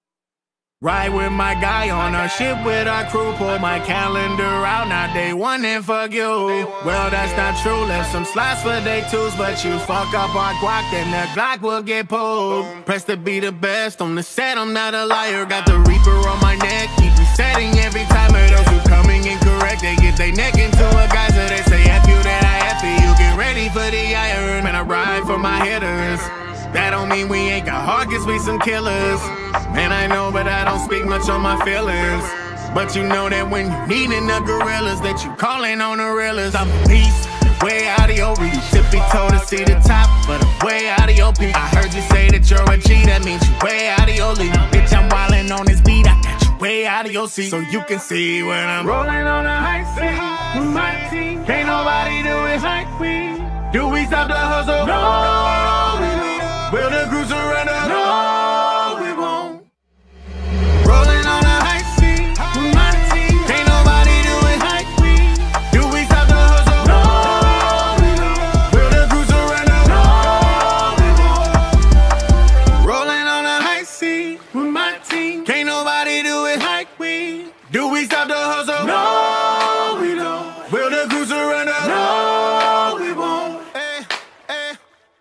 Ride with my guy on our ship with our crew. Pull my calendar out, now day one and fuck you. Well, that's not true, left some slots for day twos, but you fuck up our guac, then the Glock will get pulled. Press to be the best on the set, I'm not a liar. Got the Reaper on my neck, keep resetting every time. Of those who coming incorrect, they get they neck into a geyser. They say F you, that I F you. Get ready for the iron, man, I ride for my hitters. That don't mean we ain't got heart, cause we some killers. Man, I know, but I don't speak much on my feelings. But you know that when you needin' the gorillas, that you callin' on the realers. I'm a beast, way out of your reach. Tippy toe to see the top, but I'm way out of your peak. I heard you say that you're a G, that means you way out of your league. Bitch, I'm wildin' on this beat, I got you way way out of your seat so you can see when I'm rolling on the high seat with my team. Can't nobody do it like we. Do we stop the hustle? No, we don't. Will the crew surrender? No, we won't. Rolling on the high seat with my team. Can't nobody do it like we. Do we stop the hustle? No, we don't. Will the crew surrender? No, we won't. Rolling on the high seat with my team. Can't nobody do it like we. Do we stop the hustle? No, we don't. Will the crew surrender? No, we won't. Eh, eh.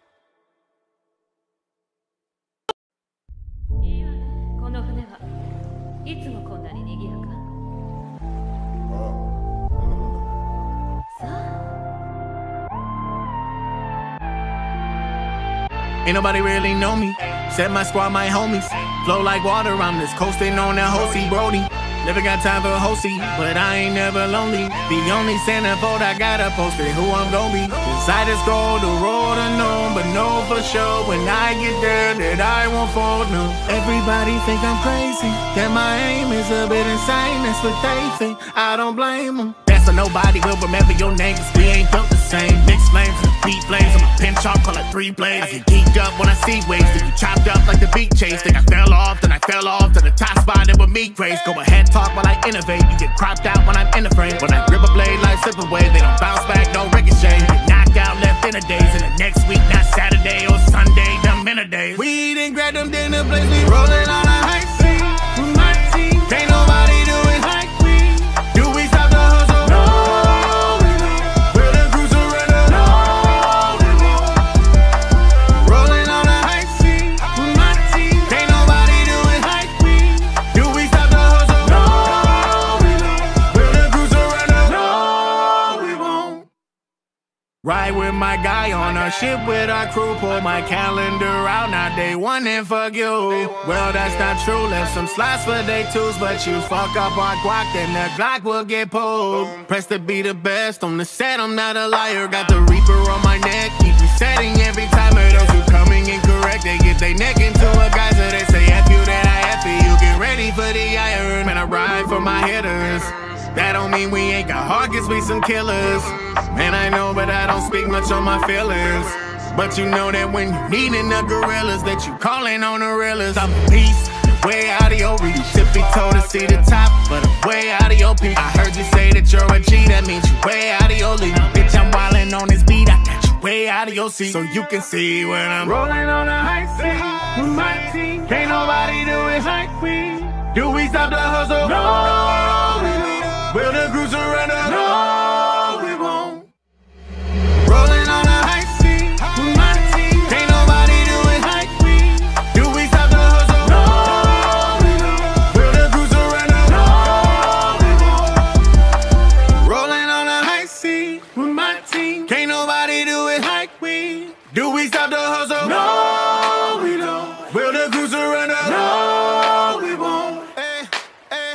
いいわね、この船はいつもこんなに賑やか。さあ。 Ain't nobody really know me. Said my squad, my homies. Flow like water, I'm just coasting on that Hosey Brody. Never got time for Hosey, but I ain't never lonely. The only centerfold I gotta post it, who I'm gon' be. Decide to scroll the road unknown, but know for sure when I get there that I won't fold, no. Everybody think I'm crazy, that my aim is a bit insane. That's what they think, I don't blame them. That's so nobody will remember your name, cause we ain't built the same. Mixed flames and beat flames, I'm a pin chalk, call it three blades. I get geeked up when I see waves, then you chopped up like the beat chase. Think I fell off, then I fell off to the top spot and with me grace. Go ahead, talk while I innovate, you get cropped out when I'm in the frame. When I grip a blade like slip away, they don't bounce back, no ricochet. Get knocked out, left in a days, and the next week, not Saturday or Sunday, them in a days. We didn't grab them dinner plates, we rolling on a high seat with my team. Can't nobody do it like we. Do we stop the hustle? No, we don't. Will the crew surrender? No, we won't. Rolling on a high seat with my team. Can't nobody do it like we. Do we stop the hustle? No, we don't. Will the crew surrender? No, we won't. Ride with my guy on a ship with our crew. Pull my calendar out, now day one and fuck you. Well, that's not true. Left some slots for day twos, but you fuck up our guac, then the Glock will get pulled. Press to be the best on the set, I'm not a liar. Got the Reaper on my neck, keep resetting every time. Of those who coming incorrect, they get their neck into a geyser. They say F you, that I F you. Get ready for the iron, man, I ride for my hitters. That don't mean we ain't got heart, cause we some killers. Man, I know, but I don't speak much on my feelings. But you know that when you needin' the gorillas, that you callin' on the realers. I'm a beast, way out of your reach. Tippy toe to see the top, but I'm way out of your peak. I heard you say that you're a G, that means you way out of your league. Bitch, I'm wildin' on this beat, I got you way out of your seat, so you can see when I'm rolling on the high seat with my team. Can't nobody do it like we. Do we stop the hustle? No, we don't. Will the crew surrender? No, we won't. Rolling on a high seat with my team. Can't nobody do it like we. Do we stop the hustle? No, we don't. Will the crew surrender? No, we won't. Rolling on a high seat with my team. Can't nobody do it like we. Do we stop the hustle? No, we don't. Will the crew surrender? No, we won't. Eh, eh.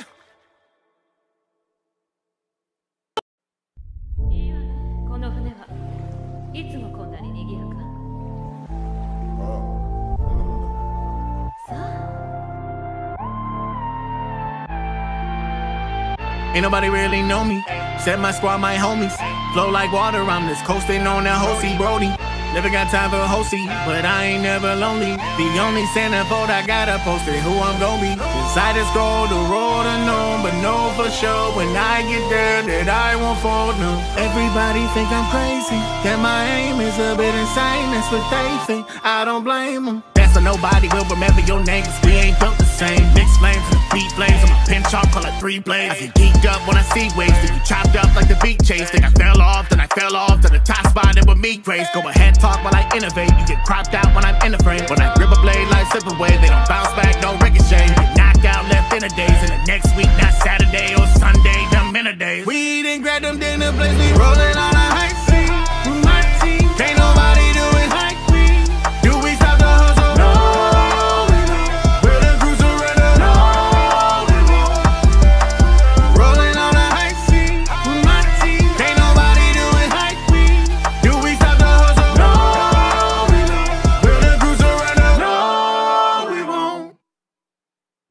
いいわね、この船はいつもこんなに賑やか。さあ。 Ain't nobody really know me. Said my squad, my homies. Flow like water, I'm just coasting on that Hosey Brody. Never got time for Hosey, but I ain't never lonely. The only centerfold I gotta post it, who I'm gon' be. Decide to scroll the road unknown, but know for sure when I get there that I won't fold, no. Everybody think I'm crazy, that my aim is a bit insane. That's what they think, I don't blame them. That's so nobody will remember your name, cause we ain't built the same. Mixed flames and beat flames, I'm a pin chalk, call it three blades. I get geeked up when I see waves, then you chopped up like the beat chase. Think I fell off, then I fell off to the top spot and with me grace. Go ahead, talk while I innovate, you get cropped out when I'm in the frame. When I grip a blade like slip away, they don't bounce back, no ricochet. Get knocked out, left in a days, and the next week, not Saturday or Sunday, them in a days. We didn't grab them dinner plates, we rolling on a high seat with my team. Can't nobody do it like we. Do we stop the hustle? No, we don't. Will the crew surrender? No, we won't. Rolling on a high seat with my team. Can't nobody do it like we. Do we stop the hustle? No, we don't. Will the crew surrender? No, we won't.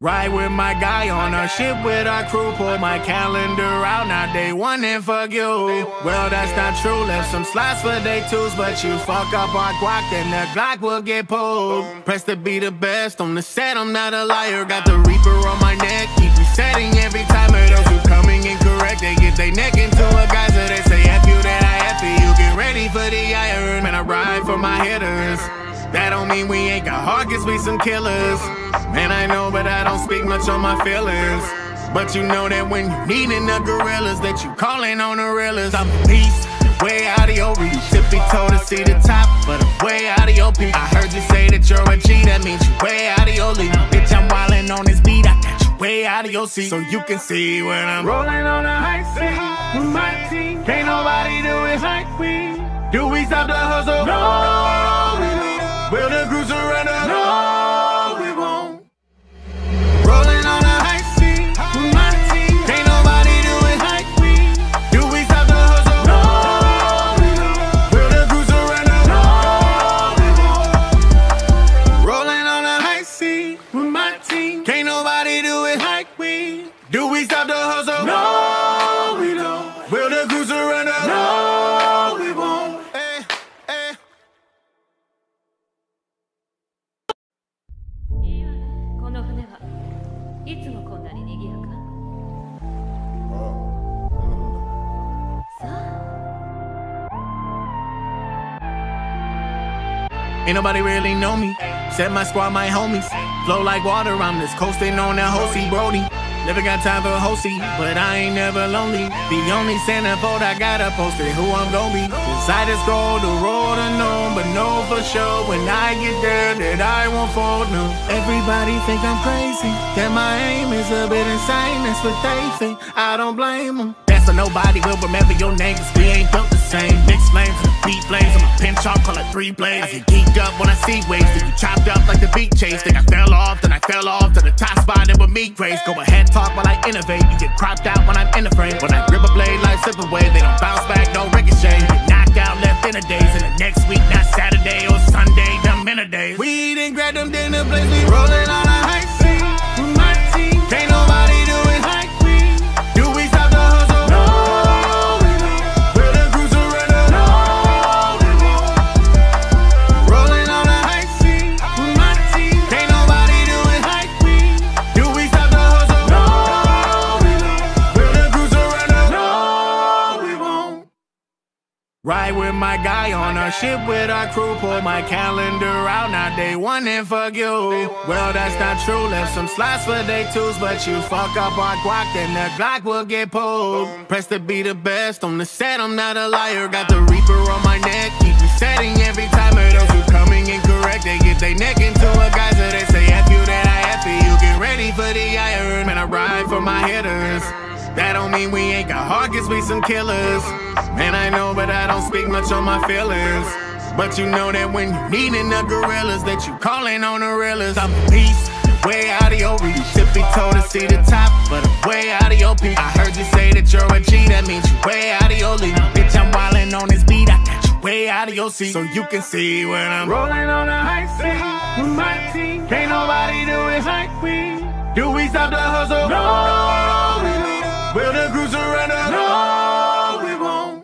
Ride with my guy on a ship with our crew. Pull my calendar out, now day one and fuck you. Well, that's not true, left some slots for day twos. But you fuck up our guac, then the Glock will get pulled. Press to be the best on the set, I'm not a liar. Got the Reaper on my neck, keep resetting every time. Of those who coming incorrect, they get they neck into a geyser. They say F you, that I F you. Get ready for the iron, man, I ride for my hitters. That don't mean we ain't got heart, cause we some killers. Man, I know, but I don't speak much on my feelings. But you know that when you needin' the gorillas, that you callin' on the realers. I'm a beast, way out of your reach. Tippy toe to see the top, but I'm way out of your peak. I heard you say that you're a G, that means you way out of your league. Bitch, I'm wildin' on this beat, I got you way out of your seat. So you can see when I'm rolling on a high seat with my team. Can't nobody do it like we. Do we stop the hustle? No, we don't. Will the cruiser run up? No, we won't. Rolling on a high seat with my team. Can't nobody do it like we. Do we stop the hustle? No, we don't. Will the cruiser run up? No, we won't. Rolling on a high seat with my team. Can't nobody do it like we. Do we stop the hustle? No, we don't. Will the cruiser run up? No, we won't. Ain't nobody really know me, said my squad, my homies. Flow like water, I'm just coasting on that Hosey Brody. Never got time for Hosey, but I ain't never lonely. The only centerfold I gotta post it, who I'm gon' be. Decide to scroll the road unknown, but know for sure when I get there that I won't fold, no. Everybody think I'm crazy, that my aim is a bit insane. That's what they think, I don't blame them. That's so nobody will remember your name, cause we ain't built the same. Mixed flames and the beat flames, I'm a pinch off, call it three blades. I get geeked up when I see waves, then you chopped up like the beat chase. Think I fell off, then I fell off to the top spot and with me craze. Go ahead, talk while I innovate, you get cropped out when I'm in the frame. When I grip a blade like slip away, they don't bounce back, no ricochet. Get knocked out, left in a days, and the next week, not Saturday or Sunday, them in a days. We didn't grab them dinner plates, we rolling on a high seat with my team. Can't nobody do it like we. Do we stop the hustle? No, we don't. Will the cruiser run up? No, we won't. Rolling on a high seat with my team. Can't nobody do it like we. Do we stop the hustle? No, we don't. Will the cruiser run up? No, we won't. Ride with my guy on a ship with our crew. Pull my calendar out, now day one and fuck you. Well, that's not true, left some slots for day twos. But you fuck up our guac, then the Glock will get pulled. Press to be the best on the set, I'm not a liar. Got the Reaper on my neck, keep resetting every time. Of those who coming incorrect, they get they neck into a geyser. They say F you, that I F you. Get ready for the iron, man, I ride for my hitters. That don't mean we ain't got heart, cause we some killers. Man, I know, but I don't speak much on my feelings. But you know that when you needin' the gorillas, that you callin' on the realers. I'm a beast, way out of your reach. Tippy toe to see the top, but I'm way out of your peak. I heard you say that you're a G, that means you way out of your league. Bitch, I'm wildin' on this beat, I got you way out of your seat. So you can see when I'm rolling on a high seat with my team. Can't nobody do it like we. Do we stop the hustle? No, we don't. Will the cruiser run up? No, we won't.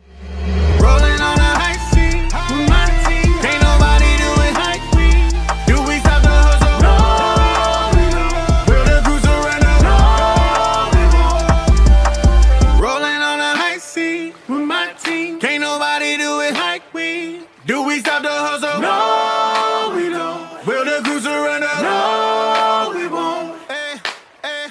Rolling on a high seat with my team. Can't nobody do it like we. Do we stop the hustle? No, we don't. Will the cruiser run up? No, we won't. Rolling on a high seat with my team. Can't nobody do it like we. Do we stop the hustle? No, we don't. Will the cruiser run up? No, we won't. Eh, eh.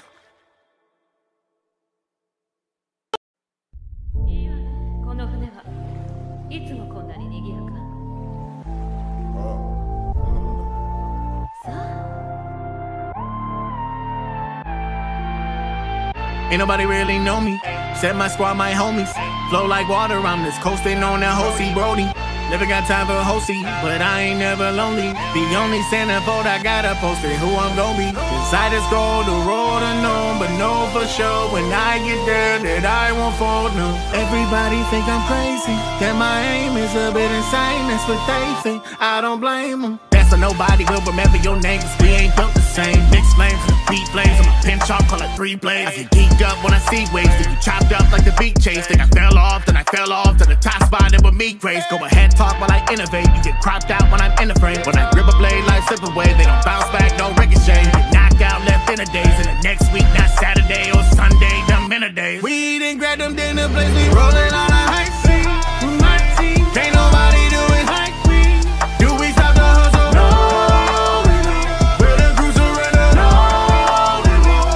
Ain't nobody really know me, said my squad, my homies. Flow like water, I'm just coasting on that Hosey Brody. Never got time for Hosey, but I ain't never lonely. The only centerfold I gotta post it, who I'm gon' be. Decide to scroll the road unknown, but know for sure when I get there that I won't fold, no. Everybody think I'm crazy, that my aim is a bit insane. That's what they think, I don't blame them. That's That's so nobody will remember your name, cause we ain't built the same. Mixed flames and the beat flames, I'm a pin chalk, call it three blades. I get geeked up when I see waves, then you chopped up like the beat chase. Think I fell off, then I fell off to the top spot and with me grace. Go ahead, talk while I innovate, you get cropped out when I'm in the frame. When I grip a blade like slip away, they don't bounce back, no ricochet. Get knocked out, left in a days, and the next week, not Saturday or Sunday, them in a days. We didn't grab them dinner plates, we rolling on a high seat. With my team, can't nobody do it like we. Do we stop the hustle? No, we don't. We're the cruiser runner. No, we won't.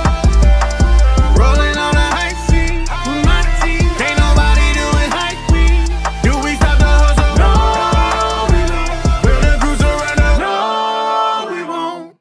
Rolling on a high seat. With my team, can't nobody do it like we. Do we stop the hustle? No, we don't. We're the cruiser runner. No, we won't.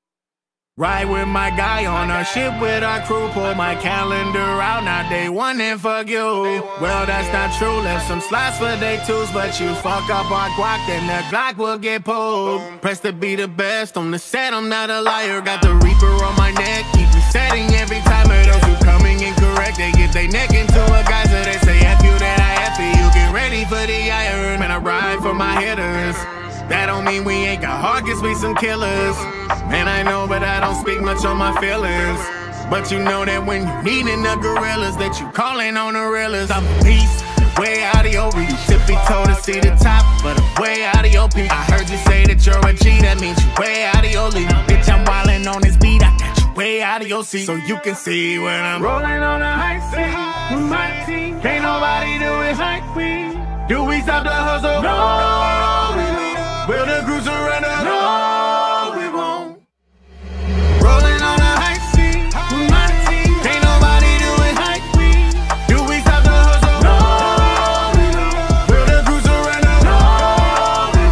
Ride with my guy on our ship with our crew. Pull my calendar out, now day one and fuck you. Well, that's not true, left some slots for day twos. But you fuck up our guac, then the Glock will get pulled. Press to be the best on the set, I'm not a liar. Got the Reaper on my neck, keep resetting every time. Of those who coming incorrect, they get they neck into a geyser. They say F you, that I F you, get ready for the iron. Man, I ride for my hitters. That don't mean we ain't got heart, cause we some killers. Man, I know, but I don't speak much on my feelings. But you know that when you needin' the gorillas, that you callin' on the realers. I'm a beast, way out of your reach. Tippy toe to see the top, but I'm way out of your peak. I heard you say that you're a G, that means you way out of your league. Bitch, I'm wildin' on this beat, I got you way out of your seat. So you can see when I'm rolling on a high seat with my team. Can't nobody do it like we. Do we stop the hustle? No, we don't. Will the cruiser runner? No, we won't. Rolling on a high seat with my team. Can't nobody do it like we. Do we stop the hustle? No, we don't. Will the cruiser runner? No, we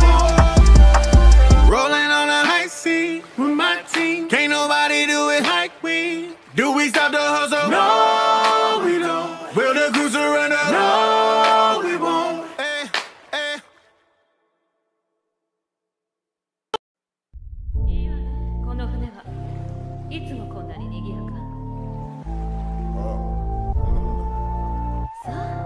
won't. Rolling on a high seat with my team. Can't nobody do it like we. Do we stop the hustle? No, we don't. Will the cruiser runner? No, we won't. Eh, eh. いいわね、この船はいつもこんなに賑やか。さあ。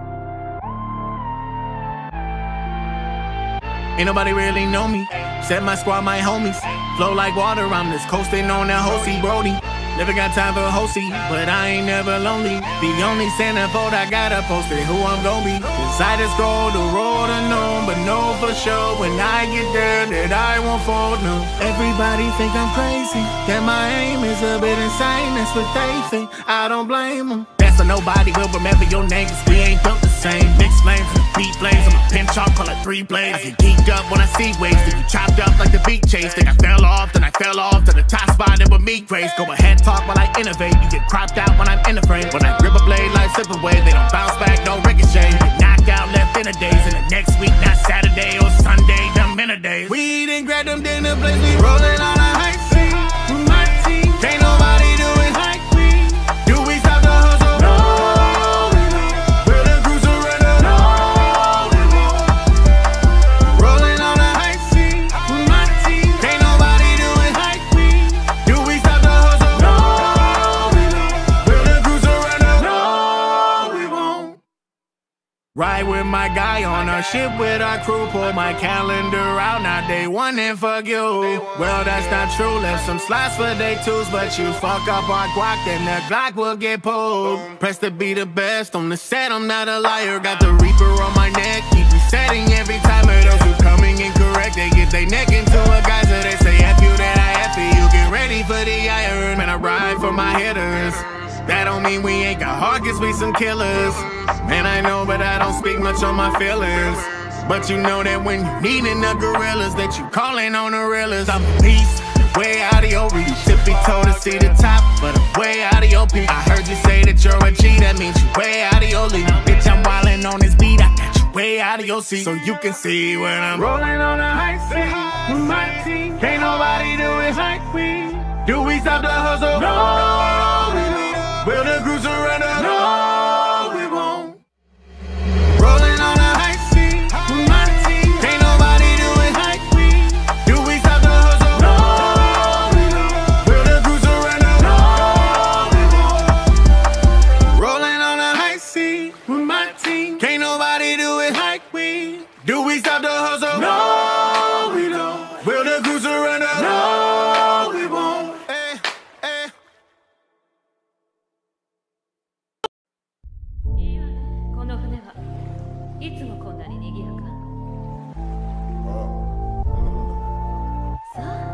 Ain't nobody really know me. Set my squad, my homies. Flow like water, I'm just coasting on that Hosey Brody. Never got time for Hosey, but I ain't never lonely. The only centerfold I gotta post it, who I'm gon' be. Inside the scroll, the road unknown, but know for sure when I get there that I won't fold, no. Everybody think I'm crazy, that my aim is a bit insane. That's what they think, I don't blame them. That's so nobody will remember your name, cause we ain't built the same. Mixed flames and the beat flames, I'm a pin chalk, call it three blades. I get geeked up when I see waves, then you chopped up like the beat chase. Think I fell off, then I fell off to the top spot and with me grace. Go ahead, talk while I innovate, you get cropped out when I'm in the frame. When I grip a blade like slip away, they don't bounce back, no ricochet. Get knocked out, left in a days, and the next week, not Saturday or Sunday, them in a days. We didn't grab them dinner plates, we rolling on a high seat with my team. Can't nobody do it like we. Do we stop the hustle? No, we don't. Will the cruiser runner? No, we won't. Rolling on a high seat with my team. Can't nobody do it like we. Do we stop the hustle? No, we don't. Will the cruiser runner? No, we won't. Ride with my guy on our ship with our crew. Pull my calendar out, now day one and fuck you. Well, that's not true, left some slots for day twos. But you fuck up our guac, then the Glock will get pulled. Press to be the best on the set, I'm not a liar. Got the Reaper on my neck, keep resetting every time. Of those who coming incorrect, they get they neck into a geyser. They say F you, that I F you, get ready for the iron. Man, I ride for my hitters. That don't mean we ain't got heart, cause we some killers. Man, I know, but I don't speak much on my feelings. But you know that when you needin' the gorillas, that you callin' on the realers. I'm a beast, way out of your reach. Tippy toe to see the top, but I'm way out of your peak. I heard you say that you're a G, that means you way out of your league. Bitch, I'm wildin' on this beat, I got you way out of your seat. So you can see when I'm rolling on a high seat with my team. Can't nobody do it like we. Do we stop the hustle? No, we don't. Will the cruiser runner? No, we won't. Rolling on a high seat with my team. Can't nobody do it like we. Do we stop the hustle? No, we don't. Will the cruiser runner? No, we won't. Rolling on a high seat with my team. Can't nobody do it like we. Do we stop the hustle? No, we don't. Will the surrender. No, we won't. Eh, eh. いいわね、この船はいつもこんなに賑やか。さあ。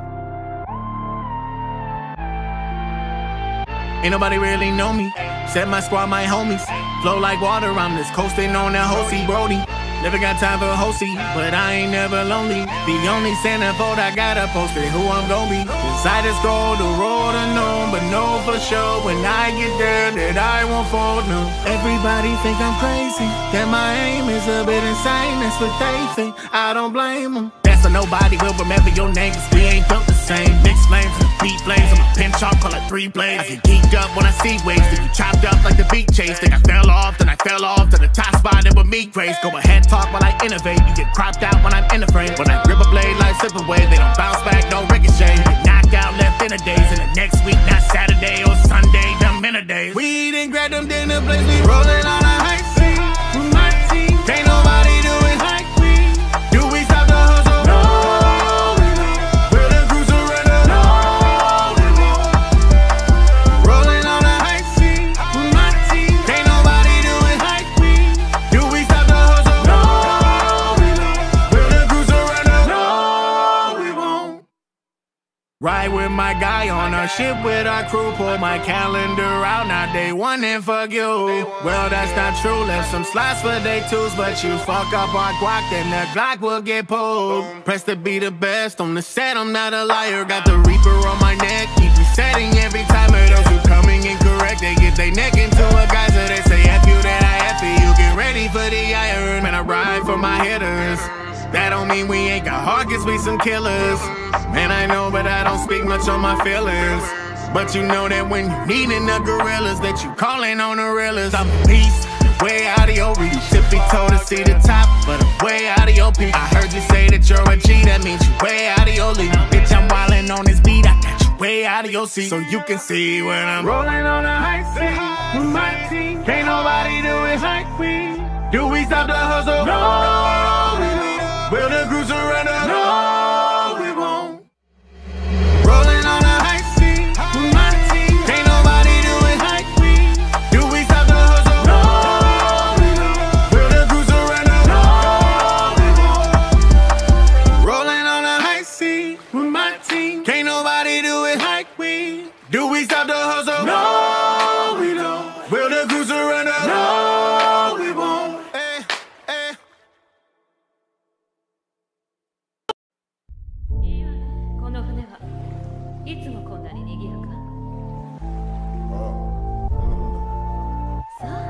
Ain't nobody really know me. Set my squad, my homies. Flow like water, I'm just coasting on that Hosey Brody. Never got time for Hosey, but I ain't never lonely. The only centerfold I gotta post it, who I'm gon' be. Inside this gold, the road unknown, but know for sure when I get there that I won't fold, no. Everybody think I'm crazy, that my aim is a bit insane. That's what they think, I don't blame them. That's so nobody will remember your name, cause we ain't built the same. Mixed flames and beat flames, I'm a pinch off, call it three blades. I get geeked up when I see waves, then you chopped up like the beat chase. Think I fell off, then I fell off to the top spot and with me craze. Go ahead, talk while I innovate. You get cropped out when I'm in the frame. When I grip a blade like slip away, they don't bounce back, no ricochet. Get knocked out, left in a days, and the next week, not Saturday or Sunday, them in a days. We didn't grab them dinner plates, we rolling on a high seat. With my team, can't nobody do it like we. Do we stop the hustle? No, we don't. Will the crew surrender? No, we won't. Rolling on a high seat. With my team, can't nobody do it like we. Do we stop the hustle? No, we don't. Will the crew surrender? No, we won't. Ride with my guy on our ship with our crew. Pull my calendar out, now day one and fuck you. Well, that's not true, left some slots for day twos. But you fuck up our guac, then the Glock will get pulled. Press to be the best on the set, I'm not a liar. Got the Reaper on my neck, keep resetting every time. Of those who coming incorrect, they get their neck into a geyser. They say F you, that I F you. Get ready for the iron, man, I ride for my hitters. That don't mean we ain't got heart, cause we some killers. Man, I know, but I don't speak much on my feelings. But you know that when you needin' the gorillas, that you callin' on the realers. I'm a beast, way out of your reach. Tippy toe to see the top, but I'm way out of your peak. I heard you say that you're a G, that means you way out of your league. Bitch, I'm wildin' on this beat, I got you way out of your seat. So you can see when I'm rolling on a high seat with my team. Can't nobody do it like we. Do we stop the hustle? No, we don't. Will the crew surrender? No, we won't. Rolling on a high seat with my team. Can't nobody do it like we. Do we stop the hustle? No, we don't. Will the crew surrender? No, we won't. Rolling on a high seat with my team. Can't nobody do it like we. Do we stop the hustle? No, we don't. Will the crew surrender? No, we won't. Eh, eh. いいわね、この船はいつもこんなに賑やか。さあ。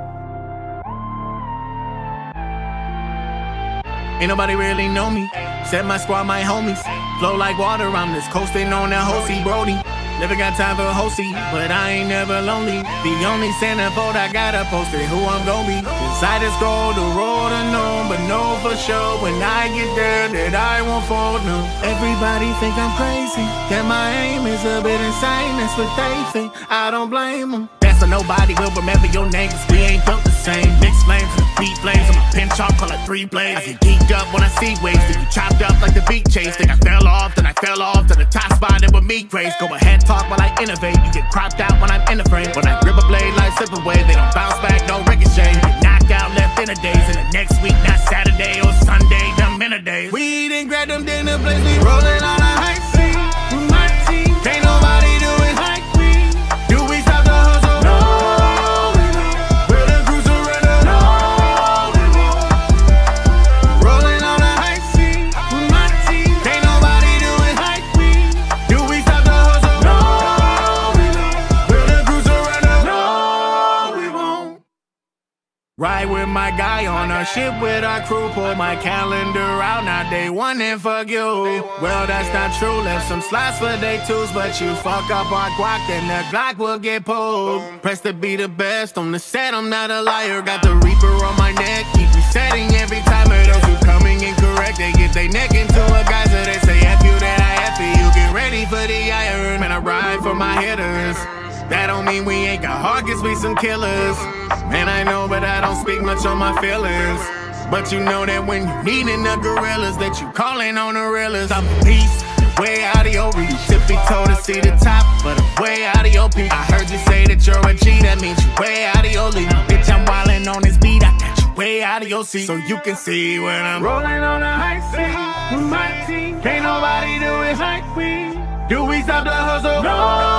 Ain't nobody really know me. Set my squad, my homies. Flow like water, I'm just coasting on that Hosey Brody. Never got time for Hosey, but I ain't never lonely. The only centerfold I gotta post it, who I'm gon' be. Inside this gold, the road unknown, but know for sure when I get there that I won't fold, no. Everybody think I'm crazy, that my aim is a bit insane. That's what they think, I don't blame them. That's so nobody will remember your name, cause we ain't built the same. Mixed flames and beat flames, I'm a pinch off, call it three blades. I get geeked up when I see waves, then you chopped up like the beat chase. Think I fell off, then I fell off to the top spot and with me craze. Go ahead, talk while I innovate. You get cropped out when I'm in the frame. When I grip a blade like slip away, they don't bounce back, no ricochet. You get knocked out, left in a days, and the next week, not Saturday or Sunday, them in a days. We didn't grab them dinner plates, we rolling on a high seat with my team. Can't nobody do it like we. Do we stop the hustle? No, we don't. Will the crew surrender? No, we won't. Rolling on a high seat with my team. Can't nobody do it like we. Do we stop the hustle? No, we don't. Will the crew surrender? No, we won't. Ride with my guy on our ship with our crew. Pull my calendar out, now day one and fuck you. Well, that's not true, left some slots for day twos. But you fuck up our guac, then the Glock will get pulled. Press to be the best on the set, I'm not a liar. Got the Reaper on my neck, keep resetting every time. Of those who coming incorrect, they get their neck into a geyser. They say F you, that I F you. Get ready for the iron, man, I ride for my hitters. That don't mean we ain't got heart, cause we some killers. Man, I know, but I don't speak much on my feelings. But you know that when you needin' the gorillas, that you callin' on the realers. I'm the beast, way out of your reach. Tippy toe to see the top, but I'm way out of your peak. I heard you say that you're a G, that means you way out of your league. Bitch, I'm wildin' on this beat, I got you way out of your seat. So you can see when I'm rolling on the high seat with my team. Can't nobody do it like we. Do we stop the hustle? No.